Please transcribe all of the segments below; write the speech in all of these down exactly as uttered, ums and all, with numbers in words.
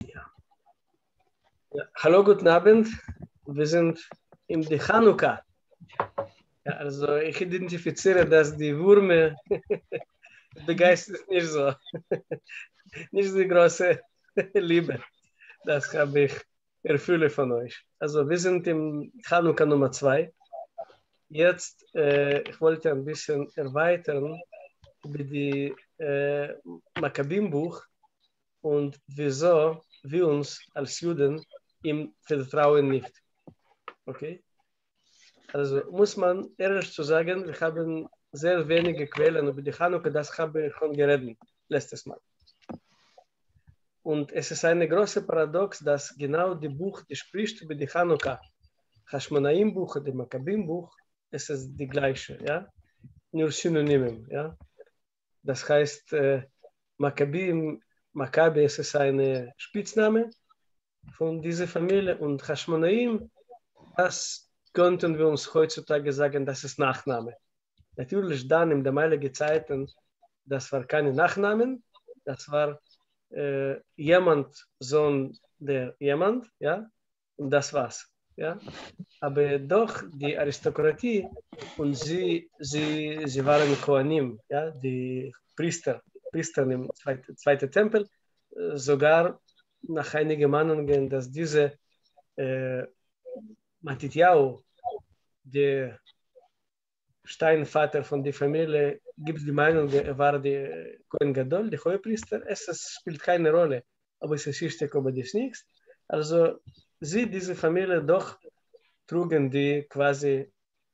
Ja. Ja. Hallo, guten Abend. Wir sind im die Chanukka. Ja, also ich identifiziere, dass die Würmer begeistert nicht so. Nicht die große Liebe. Das habe ich erfülle von euch. Also wir sind im Chanukka Nummer zwei. Jetzt, äh, ich wollte ein bisschen erweitern über die äh, Makkabim-Buch und wieso wir uns als Juden ihm vertrauen nicht. Okay? Also muss man ehrlich zu sagen, wir haben sehr wenige Quellen über die Chanukka, das habe ich schon geredet letztes Mal. Und es ist ein großes Paradox, dass genau die Buch, die spricht über die Chanukka, Hashmonaim-Buch oder Makkabim-Buch, es ist die gleiche, ja? Nur Synonymen, ja? Das heißt, äh, Makkabim, Maccabi, es ist ein Spitzname von dieser Familie und Hashmonaim, das könnten wir uns heutzutage sagen, das ist Nachname. Natürlich dann in damaligen Zeiten, das war keine Nachnamen, das war äh, jemand, Sohn der jemand, ja, und das war's, ja. Aber doch die Aristokratie und sie, sie, sie waren Kohanim, ja, die Priester, Priester im zweiten, zweiten Tempel, äh, sogar nach einigen Meinungen, dass diese äh, Matityahu, der Steinvater von der Familie, gibt es die Meinung, er war der Kohen Gadol, der Hohepriester. Es, es spielt keine Rolle, aber es ist wichtig, ob das nichts. Also sie, diese Familie, doch trugen die quasi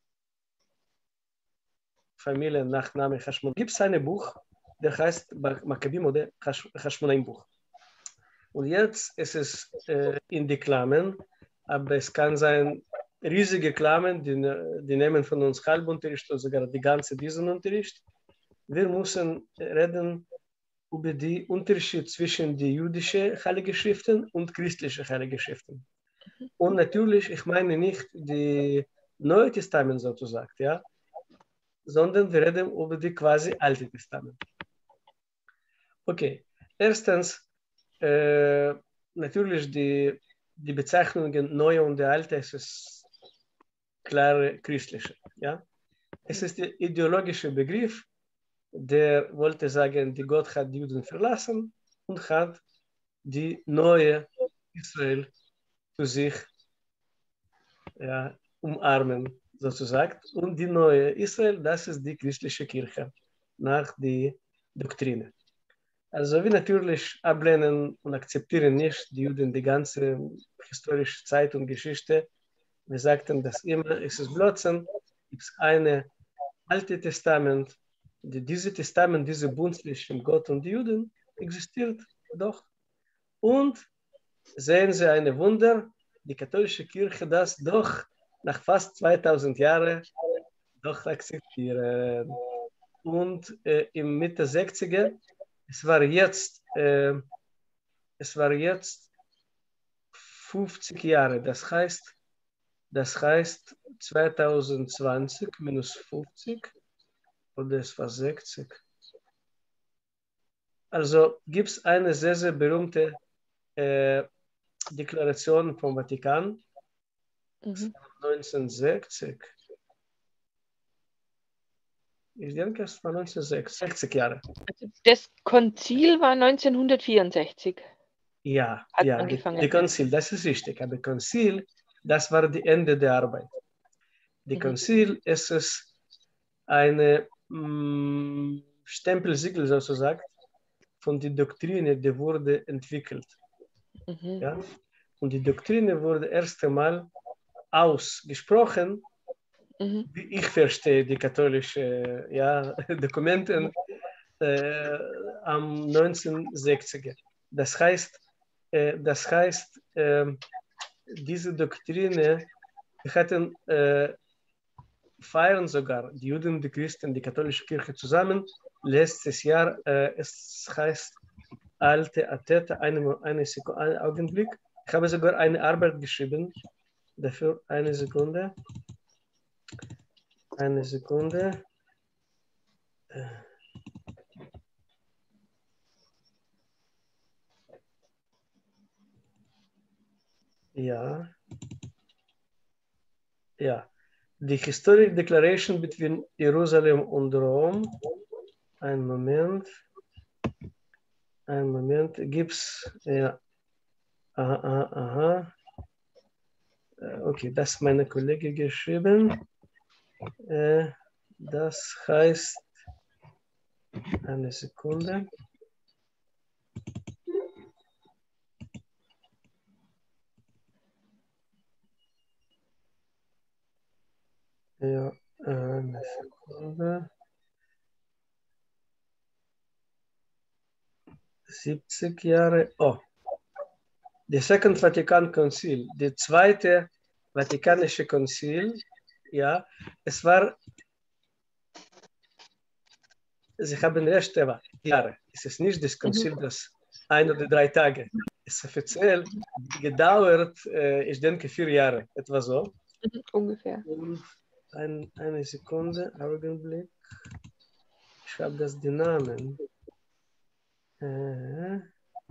Familiennachname Hashmon. Gibt es ein Buch, der heißt Makkabim oder Hashmonaim Buch. Und jetzt ist es äh, in die Klammern, aber es kann sein, riesige Klammern, die, die nehmen von uns Halbunterricht oder sogar die ganze diesen Unterricht. Wir müssen reden über den Unterschied zwischen den jüdischen Heiligen Schriften und christlichen Heiligen Schriften. Und natürlich, ich meine nicht die Neue Testament sozusagen, ja, sondern wir reden über die quasi Alte Testament. Okay, erstens, äh, natürlich die, die Bezeichnungen Neue und der Alte, es ist klare christliche, ja. Es ist der ideologische Begriff, der wollte sagen, die Gott hat die Juden verlassen und hat die neue Israel zu sich ja, umarmen, sozusagen. Und die neue Israel, das ist die christliche Kirche nach der Doktrine. Also wir natürlich ablehnen und akzeptieren nicht die Juden die ganze historische Zeit und Geschichte. Wir sagten das immer, es ist Blödsinn, es ist eine Alte Testament, die, diese Testament, diese Bund zwischen Gott und die Juden existiert doch. Und sehen Sie ein Wunder, die katholische Kirche das doch nach fast zweitausend Jahren doch akzeptieren. Und äh, im Mitte sechziger, es war jetzt, äh, es war jetzt fünfzig Jahre, das heißt, das heißt zwanzig zwanzig minus fünfzig, oder es war sechzig. Also gibt es eine sehr, sehr berühmte äh, Deklaration vom Vatikan, mhm. neunzehnhundertsechzig. Ich denke, es war neunzehnhundertsechzig, sechzig Jahre. Also das Konzil war neunzehnhundertvierundsechzig. Ja, Hat ja, angefangen. das Konzil, das ist richtig. Aber Konzil, das war das Ende der Arbeit. Die mhm. Konzil ist es eine mh, Stempelsiegel sozusagen von der Doktrine, die wurde entwickelt. Mhm. Ja? Und die Doktrine wurde erst einmal ausgesprochen, mhm. wie ich verstehe die katholischen ja, Dokumente, äh, am neunzehnhundertsechziger. Das heißt, äh, das heißt äh, diese Doktrine, wir hatten äh, feiern sogar die Juden, die Christen, die katholische Kirche zusammen. Letztes Jahr, äh, es heißt Alte Ateta, eine, eine Sekunde, einen Augenblick. Ich habe sogar eine Arbeit geschrieben. Dafür eine Sekunde. Eine Sekunde. Ja. Ja. The Historic Declaration between Jerusalem und Rom. Ein Moment. Ein Moment. Gibt's. Ja. Aha, aha, aha. Okay, das ist meine Kollegin geschrieben. Äh, das heißt, eine Sekunde. Ja, eine Sekunde. siebzig Jahre. Oh, the Second Vatican Council, die zweite Vatikanische Konzil, ja, es war, Sie haben recht, aber Jahre. Es ist nicht das Konzil, Mhm. das ein oder drei Tage. Es ist offiziell gedauert, äh, ich denke, vier Jahre, etwa so. Mhm. Ungefähr. Und ein, eine Sekunde, Augenblick. Ich habe das die Namen. Äh.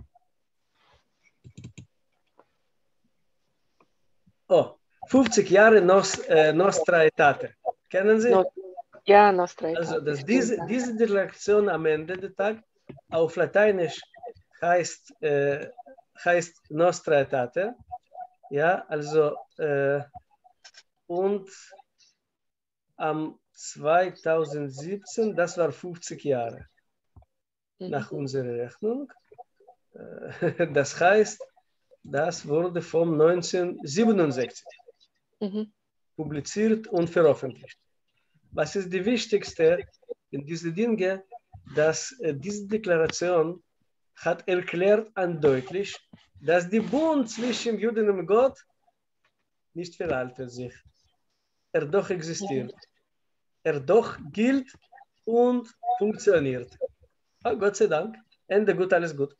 Oh, fünfzig Jahre Nos, äh, Nostra Aetate. Kennen Sie? No, ja, Nostra Also, Aetate. dass Stimmt, diese, ja. diese Deklaration am Ende des Tages auf Lateinisch heißt, äh, heißt Nostra Aetate. Ja, also, äh, und am zweitausendsiebzehn, das war fünfzig Jahre Mhm. nach unserer Rechnung. Äh, das heißt, das wurde von neunzehnhundertsiebenundsechzig Mhm. publiziert und veröffentlicht. Was ist die wichtigste in diese Dinge, dass äh, diese Deklaration hat erklärt und deutlich, dass die Bund zwischen Juden und Gott nicht veraltet sich. Er doch existiert. Er doch gilt und funktioniert. Oh, Gott sei Dank. Ende gut, alles gut.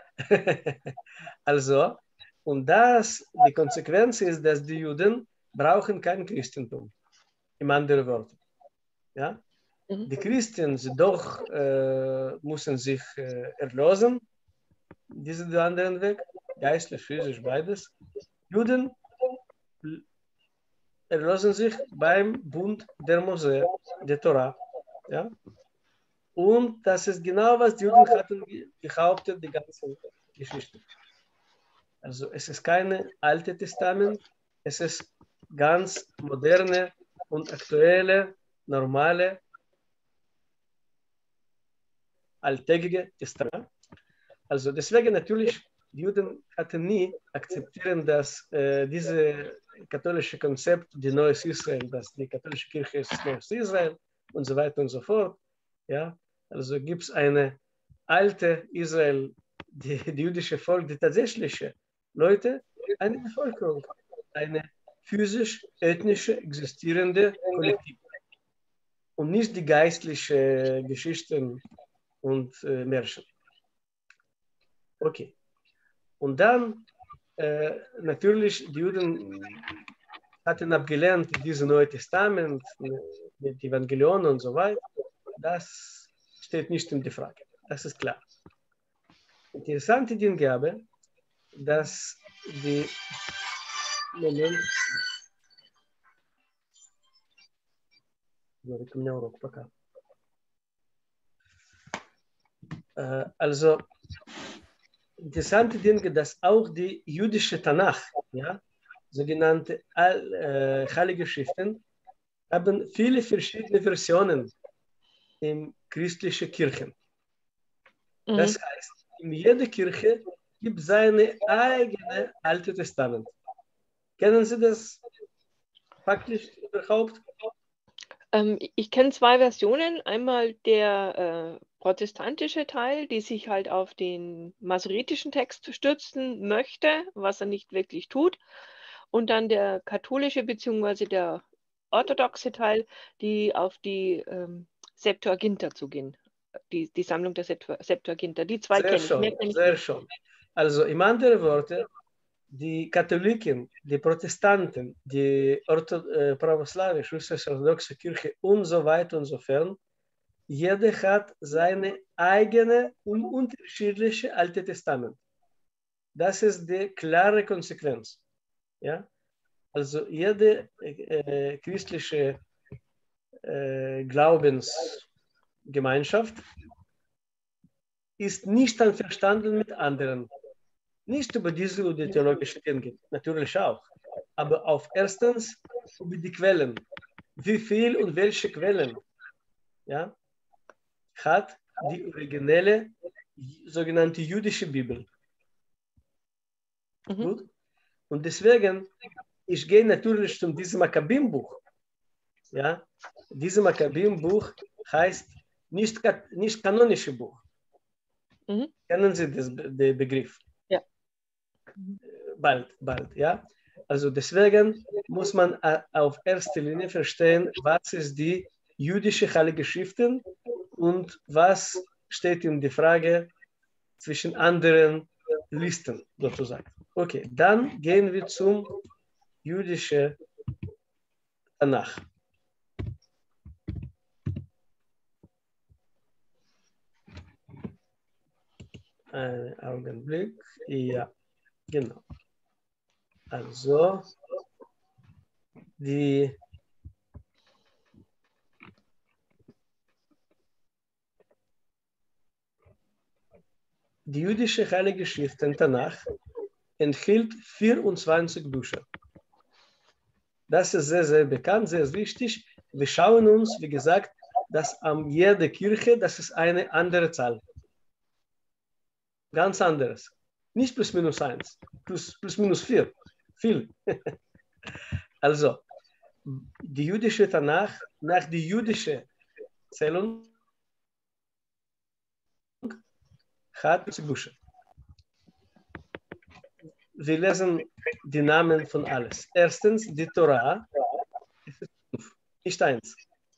Also, und das, die Konsequenz ist, dass die Juden brauchen kein Christentum. Im anderen Wort. Ja? Mhm. Die Christen doch äh, müssen sich äh, erlösen, diesen anderen Weg, geistlich, physisch, beides. Juden erlösen sich beim Bund der Mose, der Torah. Ja? Und das ist genau, was die Juden hatten behauptet, die ganze Geschichte. Also es ist keine alte Testament, es ist ganz moderne und aktuelle, normale, alltägliche Testament. Also deswegen natürlich, die Juden hatten nie akzeptieren, dass äh, dieses katholische Konzept, die neues Israel, dass die katholische Kirche ist neues Israel und so weiter und so fort. Ja? Also gibt es eine alte Israel, die, die jüdische Volk, die tatsächliche Leute, eine Bevölkerung, eine physisch, ethnische, existierende Kollektiv. Und nicht die geistliche Geschichten und äh, Märchen. Okay. Und dann, äh, natürlich, die Juden hatten abgelehnt dieses Neue Testament mit Evangelion und so weiter. Das steht nicht in der Frage. Das ist klar. Interessante Dinge aber, dass die Moment. Äh, also, interessante Dinge, dass auch die jüdische Tanach, ja, sogenannte All, äh, Heilige Schriften, haben viele verschiedene Versionen in christlichen Kirchen. Mhm. Das heißt, in jeder Kirche gibt es seine eigene Alte Testament. Kennen Sie das faktisch überhaupt? Ähm, ich kenne zwei Versionen. Einmal der äh, protestantische Teil, die sich halt auf den masoretischen Text stützen möchte, was er nicht wirklich tut. Und dann der katholische bzw. der orthodoxe Teil, die auf die ähm, Septuaginta zugehen. Die, die Sammlung der Septuaginta. Die zwei Sehr kenne ich. Mehr schön, kenne ich sehr nicht. schön. Also in anderen Worten, die Katholiken, die Protestanten, die Ortho äh, Pravoslawische, Russisch-Orthodoxe Kirche und so weiter und so fort, jeder hat seine eigene und unterschiedliche Alte Testament. Das ist die klare Konsequenz. Ja? Also jede äh, christliche äh, Glaubensgemeinschaft ist nicht einverstanden mit anderen. Nicht über diese oder theologische Themen, natürlich auch, aber auf erstens über die Quellen. Wie viel und welche Quellen, ja, hat die originelle sogenannte jüdische Bibel. Mhm. Gut? Und deswegen, ich gehe natürlich zu diesem Makkabim-Buch. Ja? Dieses Makkabim-Buch heißt nicht, nicht kanonische Buch. Mhm. Kennen Sie das, den Begriff? Ja. Bald, bald, ja. Also deswegen muss man auf erster Linie verstehen, was ist die jüdische Heilige Schriften und was steht in der Frage zwischen anderen Listen sozusagen. Okay, dann gehen wir zum jüdischen Tanach. Einen Augenblick. Ja, genau. Also, die Die jüdische Heilige Schrift, den Tanach, enthält vierundzwanzig Bücher. Das ist sehr, sehr bekannt, sehr wichtig. Wir schauen uns, wie gesagt, dass an jeder Kirche, das ist eine andere Zahl. Ganz anderes. Nicht plus minus eins, plus, plus minus vier. Viel. Also, die jüdische Tanach, nach der jüdischen Zählung, hat Bücher. Wir lesen die Namen von alles. Erstens, die Torah, nicht eins.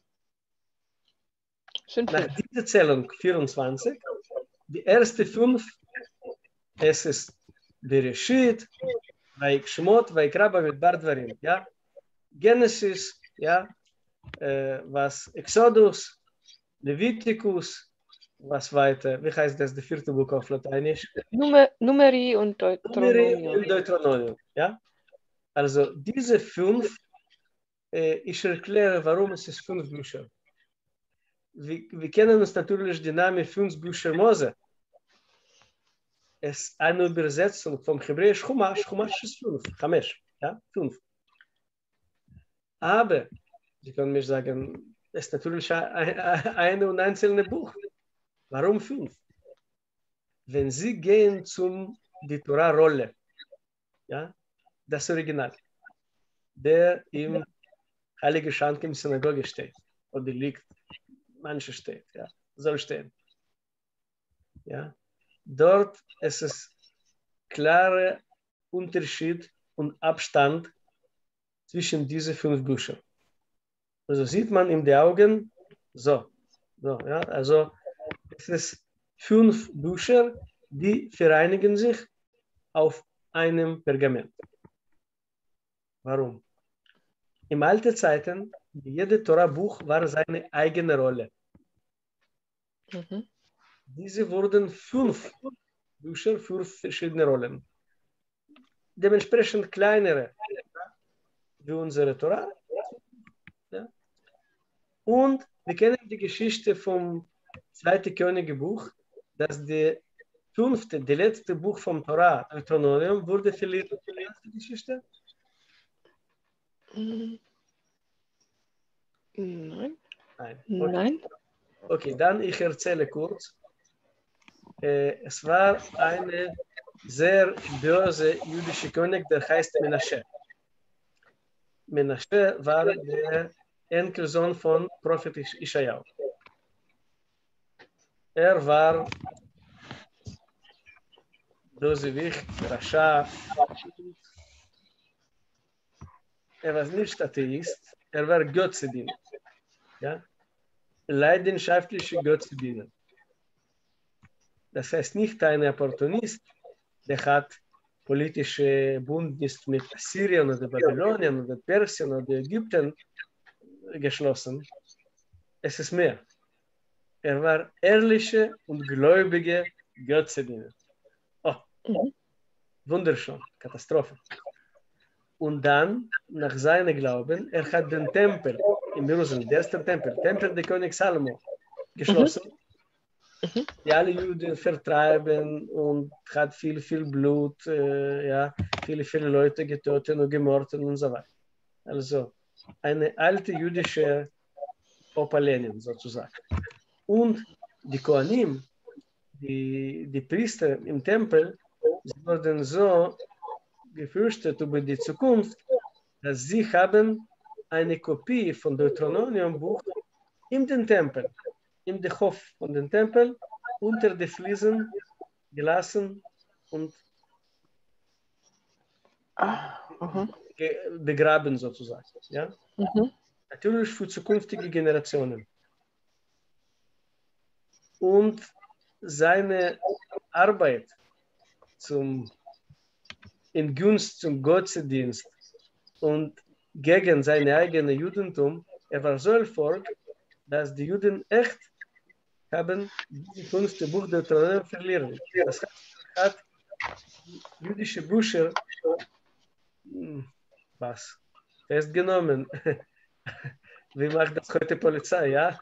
Sind Nach fünf. dieser Zählung vierundzwanzig, die erste fünf, es ist Bereshit, Vaikshmot, Vaikra, Bamidbar, Dvarim, ja, Genesis, ja, äh, was Exodus, Leviticus, was weiter, wie heißt das, der vierte Buch auf Lateinisch? Numer, Numeri und Numeri Deuteronomium. und Deuteronomium, ja. Also diese fünf, äh, ich erkläre, warum es ist fünf Bücher. Wir, wir kennen uns natürlich den Namen fünf Bücher Mose. Es ist eine Übersetzung vom Hebräisch Chumash. Chumash ist fünf, Chamesh, ja, fünf. Aber, Sie können mir sagen, es ist natürlich ein, ein und einzelne Buch. Warum fünf? Wenn Sie gehen zum die Torah-Rolle, ja, das Original, der im Heilige Schank im Synagoge steht, oder liegt, manche steht, ja, soll stehen. Ja, dort ist es klarer Unterschied und Abstand zwischen diesen fünf Büchern. Also sieht man in den Augen, so, so ja, also es ist fünf Bücher, die vereinigen sich auf einem Pergament. Warum? In alten Zeiten, jedes Torah-Buch war seine eigene Rolle. Mhm. Diese wurden fünf Bücher für verschiedene Rollen. Dementsprechend kleinere wie unsere Torah. Ja. Und wir kennen die Geschichte vom zweiten Königebuch, dass der fünfte, der letzte Buch vom Torah, Deuteronomium, wurde verliehen. Die Geschichte? Mhm. Nein. Nein. Okay. Nein. Okay, dann ich erzähle kurz. Äh, es war eine sehr böse jüdische König, der heißt Menashe. Menashe war der Enkelsohn von Prophet Isaiah. Er war Bösewicht, Rascha. Er war nicht Atheist, er war Götzediener. Ja? Leidenschaftliche Götzediener. Das heißt nicht ein Opportunist, der hat politische Bündnis mit Assyrien oder Babylonien oder Persien oder Ägypten geschlossen. Es ist mehr. Er war ehrliche und gläubige Götzediener. Oh, Mhm. wunderschön, Katastrophe. Und dann, nach seinem Glauben, er hat den Tempel in Jerusalem, der erste Tempel, Tempel des Königs Salomo, geschlossen, Mhm. die alle Juden vertreiben und hat viel, viel Blut, äh, ja, viele, viele Leute getötet und gemordet und so weiter. Also eine alte jüdische Opa Lenin sozusagen. Und die Kohanim, die, die Priester im Tempel, sie wurden so gefürchtet über die Zukunft, dass sie haben eine Kopie von Deuteronomium-Buch in den Tempel, in den Hof von dem Tempel, unter den Fliesen gelassen und Ah, aha. begraben sozusagen. Ja? Mhm. Natürlich für zukünftige Generationen. Und seine Arbeit zum, in Gunst zum Gottesdienst und gegen sein eigenes Judentum, er war so Erfolg, dass die Juden echt haben dieses fünfte Buch der Deuteronomium verlieren. Das heißt, er hat jüdische Bücher was festgenommen. Wie macht das heute Polizei, ja?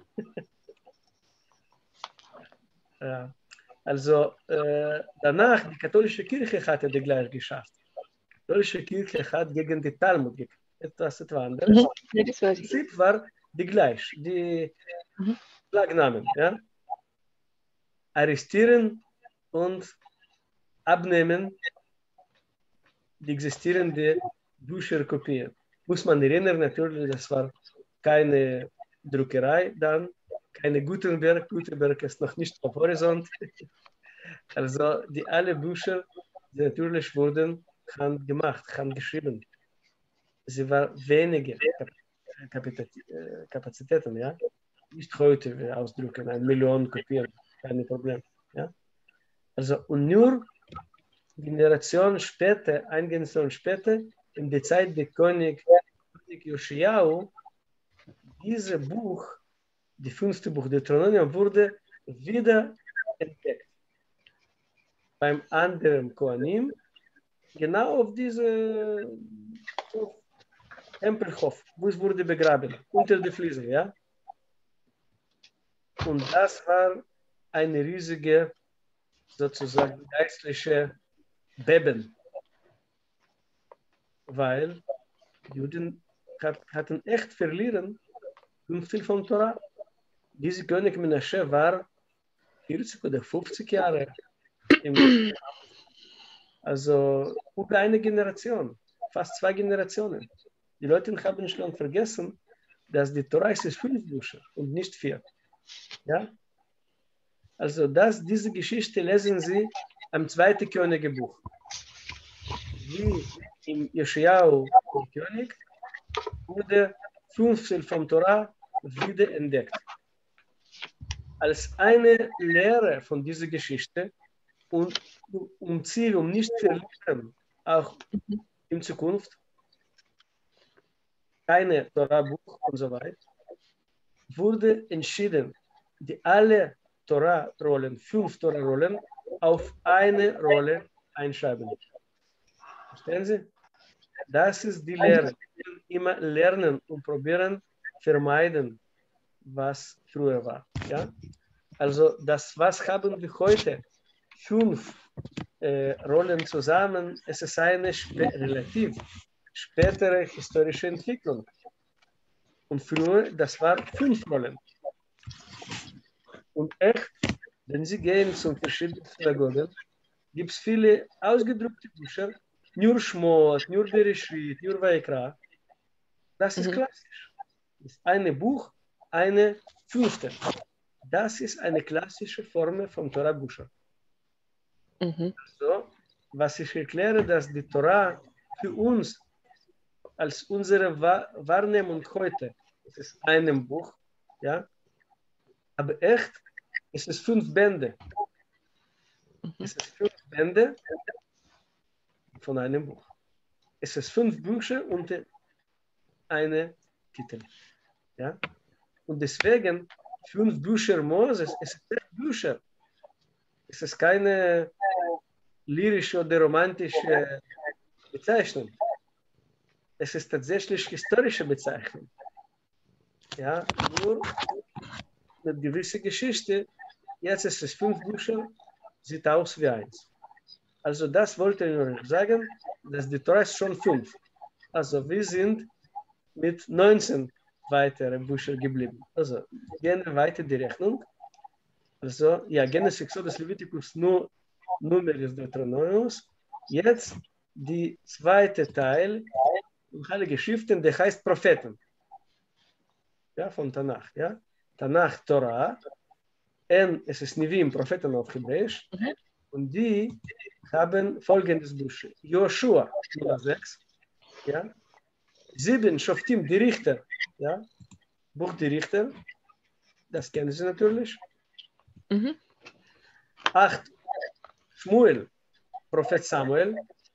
Ja. Also äh, danach, die katholische Kirche hatte die gleich geschafft. Die katholische Kirche hat gegen die Talmud gekämpft. Etwas, etwas anderes. Mhm. Ja, das weiß Im ich. Prinzip war die gleich, die Mhm. Flagnamen, ja? Arrestieren und abnehmen die existierende Bücher kopieren. Muss man erinnern, natürlich, das war keine Druckerei dann, keine Gutenberg. Gutenberg ist noch nicht auf Horizont. Also die alle Bücher, die natürlich wurden handgemacht, handgeschrieben. Sie war wenige Kapazitäten, ja. Nicht heute wir ausdrucken, eine Million kopieren, kein Problem. Ja? Also und nur Generation später, eine Generation später, in der Zeit der König, König Joschiau, dieses Buch, das fünfte Buch Deuteronomium, wurde wieder entdeckt. Beim anderen Kohanim, genau auf diese Tempelhof, wo es wurde begraben, unter der Fliese, ja. Und das war eine riesige, sozusagen geistliche Beben, weil Juden hat, hatten echt verlieren viel vom Torah. Dieser König Menashe war vierzig oder fünfzig Jahre im, also über eine Generation, fast zwei Generationen. Die Leute haben schon vergessen, dass die Torah ist fünf Bücher und nicht vier. Ja? Also das, diese Geschichte lesen Sie am zweiten Königebuch. Wie im Jeschaiau der König wurde Fünftel vom Torah wieder entdeckt. Als eine Lehre von dieser Geschichte und um Ziel, um nicht zu verlieren, auch in Zukunft, keine Torah-Buch und so weiter, wurde entschieden, die alle Torah-Rollen, fünf Torah-Rollen, auf eine Rolle einschreiben. Verstehen Sie? Das ist die Lehre. Immer lernen und probieren, vermeiden, was früher war. Ja? Also das, was haben wir heute? Fünf äh, Rollen zusammen. Es ist eine spä relativ spätere historische Entwicklung. Und früher, das waren fünf Rollen. Und echt, wenn Sie gehen zu verschiedenen Synagogen, gibt es viele ausgedruckte Bücher, nur Schmot, nur Bereshit, nur Vaikra. Das ist Mhm. klassisch. Das ist ein Buch, eine fünfte. Das ist eine klassische Form von Torah-Büchern. Mhm. Also, was ich erkläre, dass die Torah für uns als unsere Wahrnehmung heute, es ist ein Buch, ja, aber echt, es ist fünf Bände. Mhm. Es ist fünf Bände von einem Buch. Es ist fünf Bücher unter einem Titel. Ja? Und deswegen fünf Bücher Moses, es sind sechs Bücher. Es ist keine lyrische oder romantische Bezeichnung. es ist tatsächlich historische Bezeichnung. Ja, nur mit gewisser Geschichte. Jetzt ist es fünf Bücher, sieht aus wie eins. Also das wollte ich nur sagen, dass die Tora ist schon fünf. Also wir sind mit neunzehn weiteren Büchern geblieben. Also gehen wir weiter die Rechnung. Also ja, Genesis, Exodus, Leviticus, nur Numeris, Deuteronomius. Jetzt die zweite Teil, Heilige Schriften, der heißt Propheten. Ja, von Tanach. Ja? Tanach, Torah. Und es ist Neviim, Propheten auf Hebräisch. Mhm. Und die haben folgendes Buch. Joshua, Nummer sechs. Ja? Sieben, Shoftim, die Richter. Ja? Buch die Richter. Das kennen Sie natürlich. Mhm. Acht, Shmuel, Prophet Samuel.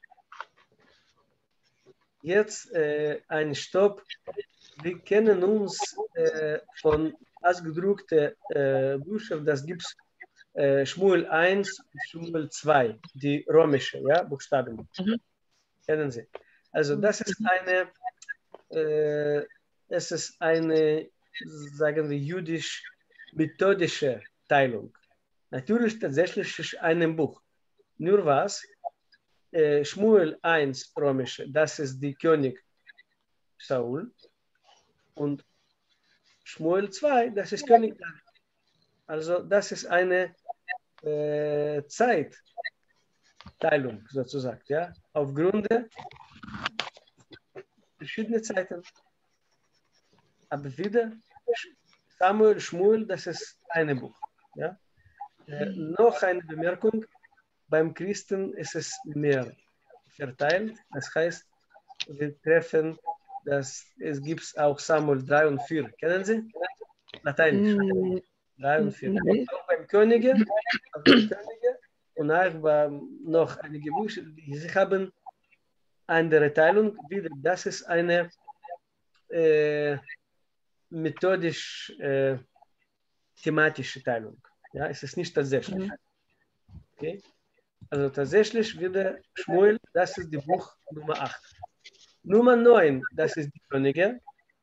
Jetzt äh, ein Stopp. Wir kennen uns äh, von ausgedruckten äh, Büchern, das gibt es äh, Shmuel eins und Shmuel zwei, die römische, ja, Buchstaben. Mhm. Kennen Sie. Also das ist eine, äh, es ist eine, sagen wir, jüdisch-methodische Teilung. Natürlich tatsächlich ist ein Buch. Nur was, äh, Shmuel eins römische, das ist die König Saul. Und Shmuel zwei, das ist König David. Also das ist eine äh, Zeitteilung sozusagen, ja, aufgrund der verschiedenen Zeiten. Aber wieder Samuel, Shmuel, das ist ein Buch. Ja. Äh, noch eine Bemerkung, beim Christen ist es mehr verteilt. Das heißt, wir treffen, dass es gibt auch Samuel drei und vier. Kennen Sie? Lateinisch. Mm. drei und vier. Mm. Auch beim Könige, auch beim Könige und auch beim noch einige Bücher. Sie haben andere Teilung. Wieder, das ist eine äh, methodisch äh, thematische Teilung. Ja, es ist nicht tatsächlich. Okay? Also tatsächlich wieder Shmuel, das ist die Buch Nummer acht. Nummer neun, das ist die Könige.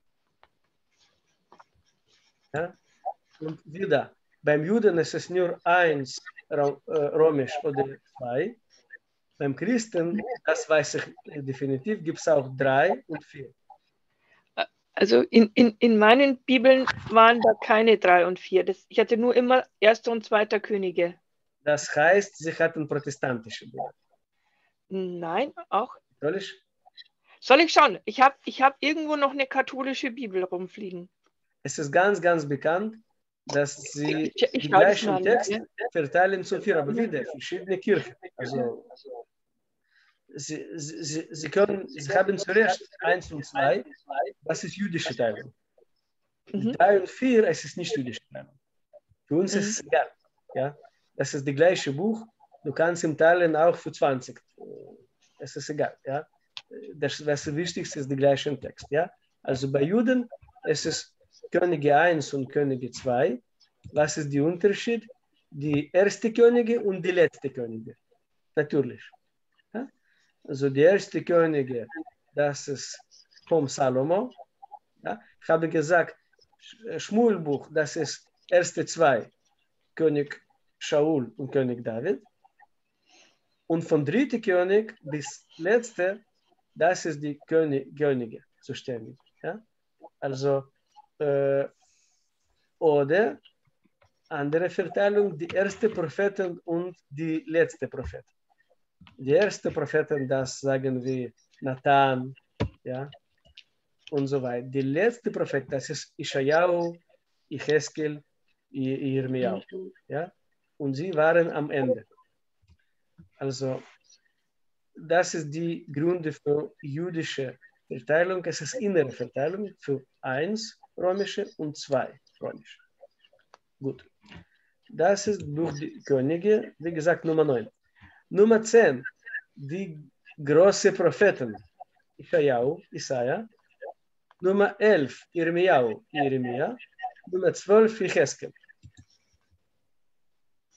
Ja? Und wieder, beim Juden ist es nur eins römisch oder zwei. Beim Christen, das weiß ich definitiv, gibt es auch drei und vier. Also in, in, in meinen Bibeln waren da keine drei und vier. Das, ich hatte nur immer erster und zweiter Könige. Das heißt, sie hatten protestantische Bilder. Nein, auch. Soll ich? Soll ich schauen? Ich habe ich hab irgendwo noch eine katholische Bibel rumfliegen. Es ist ganz, ganz bekannt, dass sie ich, ich die gleichen mal, Texte ja. verteilen zu vier, aber wieder verschiedene Kirchen. Also sie, sie, sie, können, sie haben zuerst eins und zwei, das ist jüdische Teilung. Mhm. Drei und vier, es ist nicht jüdische Teilung. Für uns mhm. ist es egal. Ja? Das ist das gleiche Buch. Du kannst ihm teilen auch für zwanzig. Es ist egal. Ja? Das, was Wichtigste ist der gleiche Text. Ja? Also bei Juden es ist Könige eins und Könige zwei. Was ist der Unterschied? Die erste Könige und die letzte Könige. Natürlich. Ja? Also die erste Könige, das ist vom Salomo. Ja? Ich habe gesagt, Shmuelbuch, das ist erste zwei, König Shaul und König David. Und von dritte König bis letzte, das ist die König, Könige zuständig. Ja? Also, äh, oder andere Verteilung, die erste Propheten und die letzte Propheten. Die erste Propheten, das sagen wir Nathan, ja, und so weiter. Die letzte Prophet, das ist Isaiah, Echeskel, Jeremiah, ja, und sie waren am Ende. Also, das ist die Gründe für jüdische Verteilung. Es ist innere Verteilung für eins römische und zwei römische. Gut. Das ist durch die Könige, wie gesagt, Nummer neun. Nummer zehn, die großen Propheten, Isaiah, Isaiah. Nummer elf, Jeremiah, Jeremia. Nummer zwölf, Echeskel.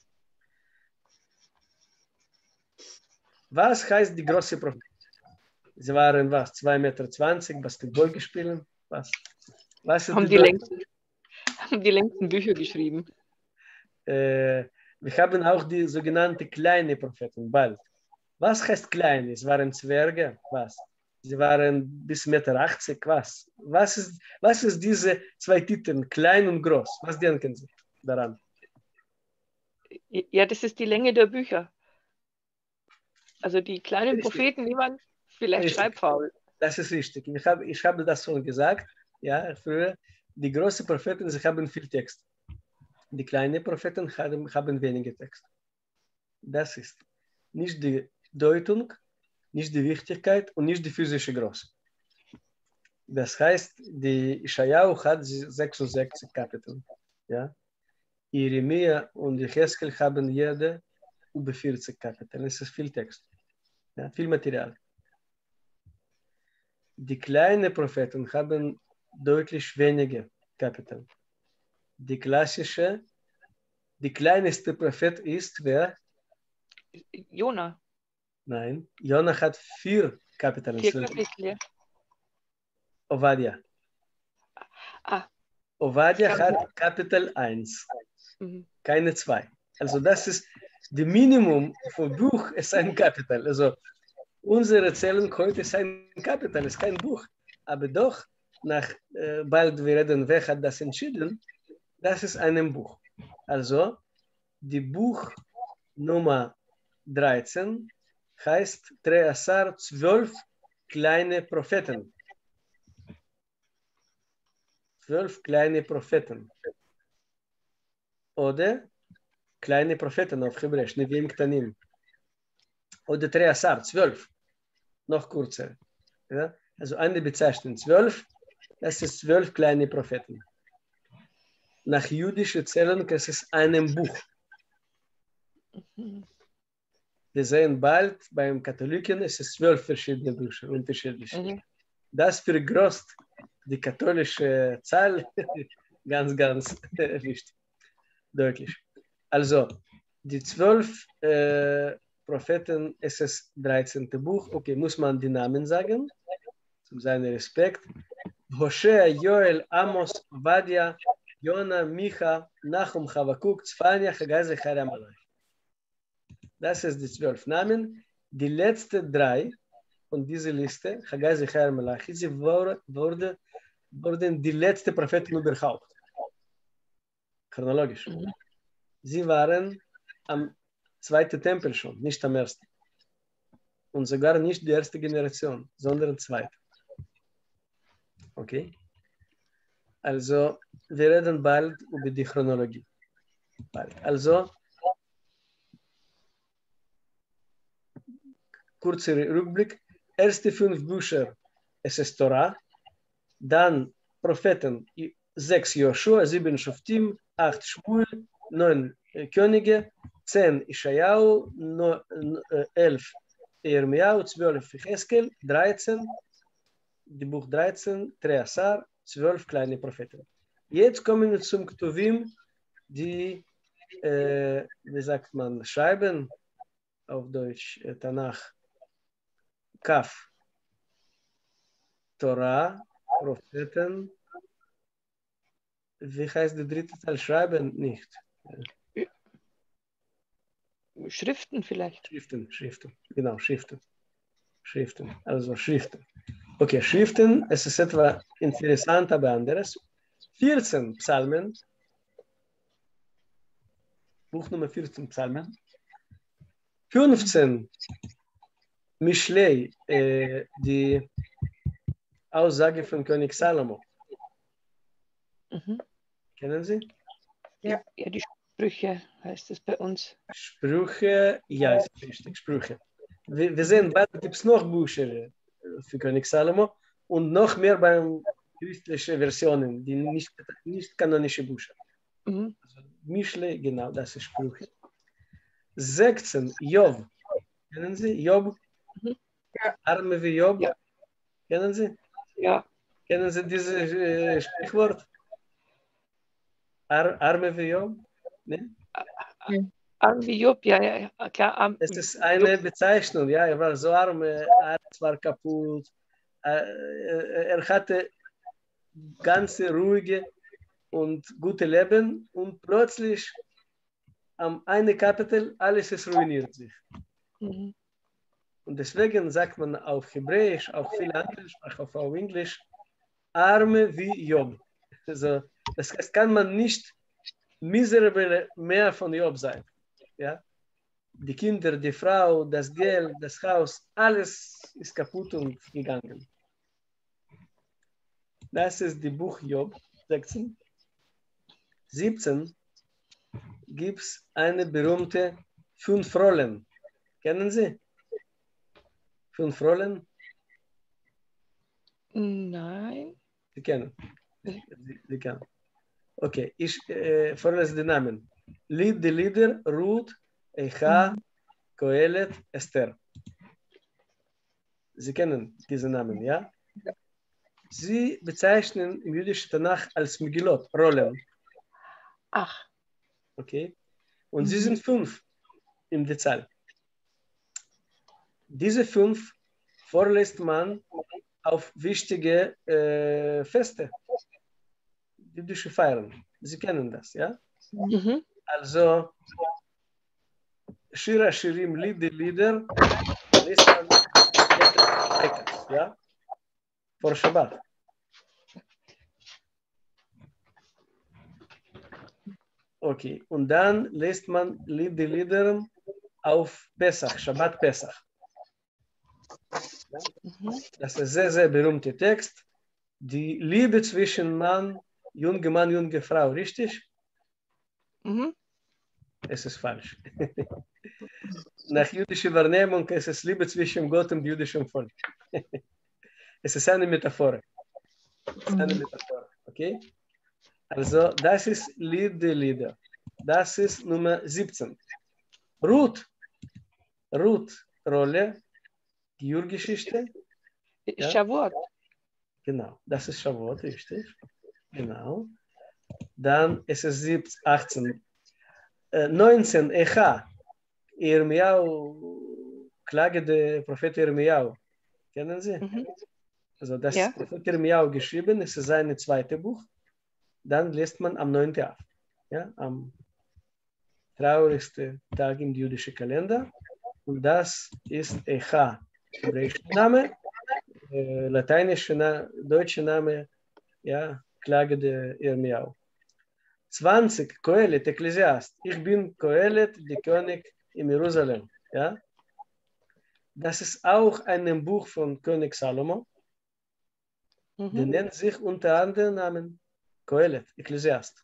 Was heißt die große Prophet? Sie waren was, zwei Meter zwanzig, Basketball gespielt, was? Was ist Haben die die Deutung? längsten, haben die längsten Bücher geschrieben. Äh, wir haben auch die sogenannten kleinen Propheten, bald. Was heißt klein? Es waren Zwerge, was? Sie waren bis eins Komma achtzig Meter, was? Was ist, was ist diese zwei Titel, klein und groß? Was denken Sie daran? Ja, das ist die Länge der Bücher. Also die kleinen Richtig. Propheten, die waren vielleicht Richtig. schreibfaul. Das ist richtig. Ich habe, ich habe das schon gesagt. Ja, früher. Die großen Propheten, sie haben viel Text. Die kleinen Propheten haben, haben weniger Text. Das ist nicht die Deutung, nicht die Wichtigkeit und nicht die physische Größe. Das heißt, die Ischaiah hat sechsundsechzig Kapitel. Ja? Jeremia und Jeheskel haben jede über vierzig Kapitel. Es ist viel Text, ja? Viel Material. Die kleinen Propheten haben deutlich weniger Kapitel. Die klassische, die kleinste Prophet ist wer? Jona, Nein, Jona hat vier Kapitel. vier Kapitel. Ja. Ovadia. Ah, Ovadia Ich hat glaube- Kapitel eins, mhm. keine zwei. Also das ist das Minimum für Buch, ist ein Kapitel. Also unsere Erzählung heute ist ein Kapitel, ist kein Buch. Aber doch, nach äh, bald wir reden, wer hat das entschieden, das ist ein Buch. Also die Buch Nummer dreizehn heißt Treasar, zwölf kleine Propheten. Zwölf kleine Propheten. Oder kleine Propheten auf Hebräisch, Neviim Ktanim. Oder Treasar, zwölf. Noch kürzer. Ja? Also eine Bezeichnung zwölf, das ist zwölf kleine Propheten. Nach jüdischer Zählung ist es ein Buch. Mhm. Wir sehen bald beim Katholiken, es ist zwölf verschiedene Bücher, unterschiedliche. Mhm. Das vergrößt die katholische Zahl ganz, ganz wichtig, deutlich. Also, die zwölf äh, Propheten, es ist dreizehnte Buch. Okay, muss man die Namen sagen, zu seinem Respekt. Hosea, Joel, Amos, Ovadia, Jona, Micha, Nachum, Chavakuk, Zfania, Haggai, Zecharia, Malachi. Das ist die zwölf Namen. Die letzten drei von dieser Liste, Haggai, Zecharia, Malachi, sie wurde, wurde, wurden die letzten Propheten überhaupt. Chronologisch. Mhm. Sie waren am zweiten Tempel schon, nicht am ersten. Und sogar nicht die erste Generation, sondern zweite. Okay? Also, wir reden bald über die Chronologie. Bald. Also, kurzer Rückblick. Erste fünf Bücher, es ist Torah. Dann Propheten, sechs Joshua, sieben Schoftim, acht Shmuel, neun Könige, zehn Ischaiah, elf Jeremiah, zwölf Jeheskel, dreizehn, die Buch dreizehn, Treasar, zwölf kleine Propheten. Jetzt kommen wir zum Ktuvim, die, äh, wie sagt man, schreiben, auf Deutsch, äh, Tanach, Kaf, Torah, Propheten, wie heißt die dritte Teil? Schreiben nicht. Schriften vielleicht. Schriften, Schriften, genau, Schriften. Schriften, also Schriften. Okay, Schriften, es ist etwa interessant, aber anderes. vierzehn Psalmen, Buch Nummer vierzehn Psalmen. fünfzehn Mischlei, äh, die Aussage von König Salomo. Mhm. Kennen Sie? Ja. ja, die Sprüche heißt es bei uns. Sprüche, ja, ist richtig, Sprüche. Wir, wir sehen, bald gibt es noch Bücher für König Salomo und noch mehr bei christlichen Versionen, die nicht, nicht kanonische Bücher. Mhm. Also Mischle, genau, das ist Sprüche. sechzehn, Job. Kennen Sie? Job? Mhm. Ja. Arme wie Job? Ja. Kennen Sie? Ja. Kennen Sie dieses äh, Sprichwort? Ar Arme wie Job? Ne? Arm wie Job, ja, ja, ja, klar. Arm, Es ist eine Job. Bezeichnung, ja, er war so arm, alles war kaputt, er hatte ganze ruhige und gute Leben und plötzlich am eine Kapitel, alles ist ruiniert sich. Mhm. Und deswegen sagt man auf Hebräisch, auch viele andere Sprachen, auch auf Englisch, Arme wie Job. Also, das heißt, kann man nicht miserable mehr von Job sein. Ja? Die Kinder, die Frau, das Geld, das Haus, alles ist kaputt und gegangen. Das ist die Buch Job sechzehn. siebzehn gibt es eine berühmte Fünf Rollen. Kennen Sie? Fünf Rollen? Nein. Sie kennen. Sie, Sie kennen. Okay, ich äh, vorlese die Namen. Lied die Lieder, Ruth, Echa, Mhm. Kohelet, Esther. Sie kennen diese Namen, ja? Sie bezeichnen im jüdischen Tanach als Megillot, Rollen. Ach. Okay? Und Mhm. sie sind fünf im Detail. Diese fünf vorlässt man auf wichtige äh, Feste, jüdische Feiern. Sie kennen das, ja? Mhm. Also, Shira Shirim, Lied die Lieder, lässt man jetzt, ja? Vor Shabbat. Okay, und dann lässt man Lied die Lieder auf Pesach, Shabbat Pesach. Ja? Mhm. Das ist ein sehr, sehr berühmter Text. Die Liebe zwischen Mann, junger Mann, junge Frau, richtig? Mhm. Es ist falsch. Nach jüdischer Wahrnehmung ist es Liebe zwischen Gott und jüdischem Volk. Es ist eine Metapher. Es ist eine Metapher, okay? Also, das ist Lied der Lieder. Das ist Nummer siebzehn. Ruth. Ruth, Rolle, Giurgeschichte. Ja? Shavuot. Genau, das ist Shavuot, richtig. Genau. Dann ist es siebzehn, achtzehn. Äh, neunzehn, Echa. Irmiau, Klage der Prophet Irmiau. Kennen Sie? Mhm. Also das Ja. Prophet Irmiau geschrieben, es ist sein zweites Buch. Dann liest man am neunten Av. Ja, am traurigsten Tag im jüdischen Kalender. Und das ist Echa, hebräischer Name, äh, lateinischer, Na deutscher Name, ja, Klage der Irmiau. zwanzig, Kohelet, Ekklesiast. Ich bin Kohelet, der König in Jerusalem. Ja? Das ist auch ein Buch von König Salomo. Mhm. Der nennt sich unter anderem Namen Kohelet, Ekklesiast.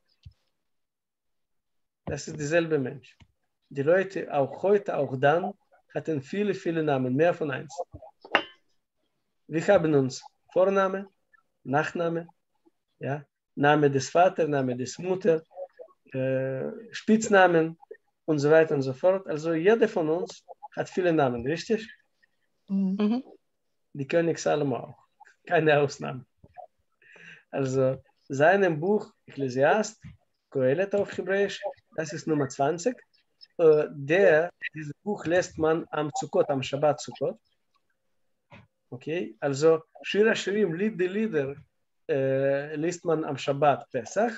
Das ist dieselbe Mensch. Die Leute, auch heute, auch dann, hatten viele, viele Namen, mehr von eins. Wir haben uns Vorname, Nachname, ja, Name des Vaters, Name des Mutter, äh, Spitznamen und so weiter und so fort. Also jeder von uns hat viele Namen, richtig? Mhm. Die König Salomo auch. Keine Ausnahme. Also sein Buch Ekklesiast, Kohelet auf Hebräisch, das ist Nummer zwanzig. Äh, der, dieses Buch lässt man am Sukkot, am Shabbat Sukkot. Okay, also Shira Shirim, Lied die Lieder, äh, liest man am Shabbat Pesach.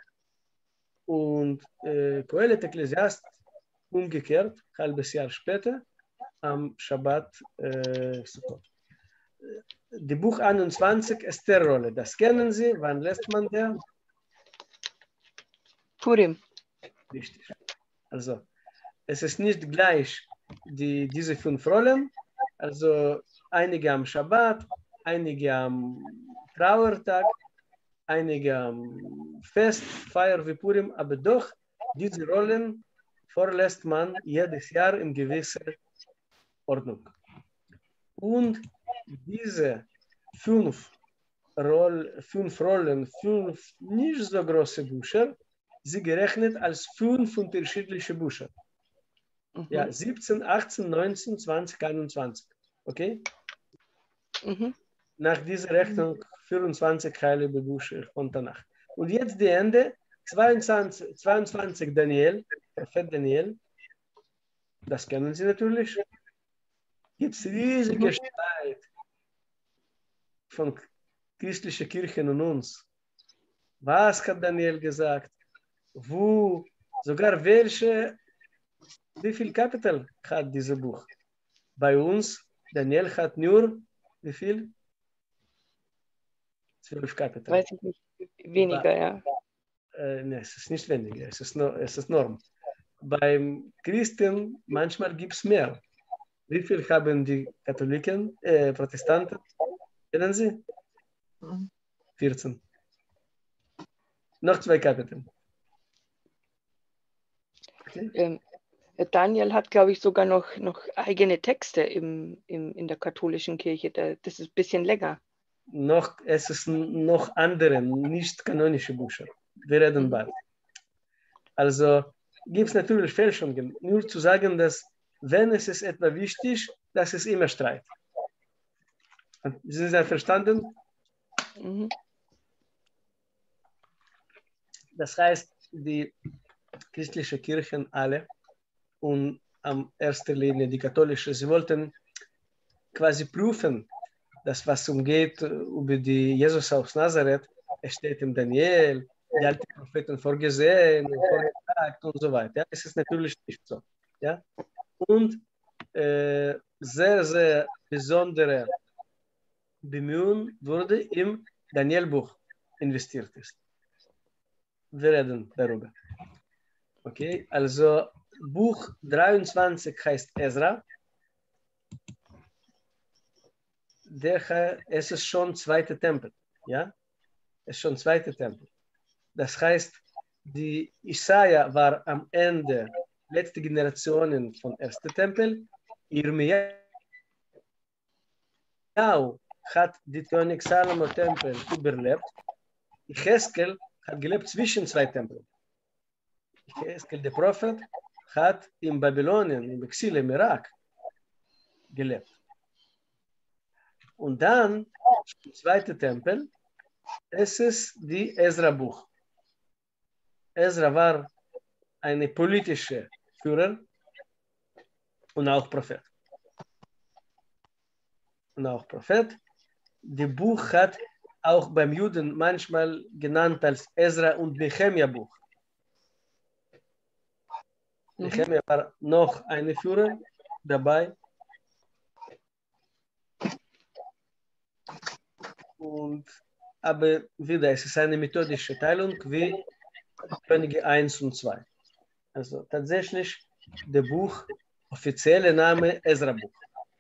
Und äh, Kohelet Ekklesiast umgekehrt, halbes Jahr später, am Shabbat äh, Sukkot. Die Buch einundzwanzig, Esther-Rolle, das kennen Sie. Wann lässt man der? Purim. Richtig. Also, es ist nicht gleich die, diese fünf Rollen. Also, einige am Shabbat, einige am Trauertag, einige am Fest, Feier wie Purim, aber doch, diese Rollen vorlässt man jedes Jahr in gewisser Ordnung. Und diese fünf, Roll, fünf Rollen, fünf nicht so große Bücher, sie gerechnet als fünf unterschiedliche Bücher. Mhm. Ja, siebzehn, achtzehn, neunzehn, zwanzig, einundzwanzig. Okay? Mhm. Nach dieser Rechnung vierundzwanzig heilige Bücher von Tanach. Und jetzt die Ende, zweiundzwanzig, zweiundzwanzig Daniel, Prophet Daniel, Das kennen Sie natürlich. Gibt es riesige Streit von christlichen Kirchen und uns. Was hat Daniel gesagt? Wo, sogar welche, wie viel Kapital hat dieses Buch? Bei uns, Daniel hat nur, wie viel? Zwölf Kapital. Weiß ich nicht. Weniger, ja. Äh, ne, es ist nicht weniger, es ist, no, es ist Norm. Beim Christen manchmal gibt es mehr. Wie viel haben die Katholiken, äh, Protestanten? Kennen Sie? vierzehn. Noch zwei Kapitel. Okay. Ähm, Daniel hat, glaube ich, sogar noch, noch eigene Texte im, im, in der katholischen Kirche. Da, das ist ein bisschen länger. Noch, es ist noch andere, nicht kanonische Bücher. Wir reden bald. Also gibt es natürlich Fälschungen. Nur zu sagen, dass wenn es ist etwa wichtig, dass es immer Streit. Sind Sie verstanden? Mhm. Das heißt, die christlichen Kirchen alle und an erster Linie die katholische, sie wollten quasi prüfen, dass was umgeht über die Jesus aus Nazareth, es steht im Daniel, die alten Propheten vorgesehen und vorgesagt und so weiter. Ja, es ist natürlich nicht so. Ja? Und äh, sehr, sehr besondere Bemühungen wurde im Daniel-Buch investiert ist. Wir reden darüber. Okay, also Buch dreiundzwanzig heißt Ezra. Der, es ist schon zweiter Tempel. Ja, es ist schon zweiter Tempel. Das heißt, die Jesaja war am Ende letzte Generationen von ersten Tempel. Irmiau hat den König Salomo Tempel überlebt. Cheskel hat gelebt zwischen zwei Tempeln. Cheskel, der Prophet, hat in Babylonien, im Exil im Irak gelebt. Und dann, der zweite Tempel, es ist die Ezra-Buch. Ezra war ein politischer Führer und auch Prophet. Und auch Prophet. Das Buch hat auch beim Juden manchmal genannt als Ezra und Nehemia-Buch. Mhm. Nehemia war noch ein Führer dabei. Und, aber wieder, es ist eine methodische Teilung wie Könige eins und zwei. Also tatsächlich der Buch, offizielle Name Ezra-Buch.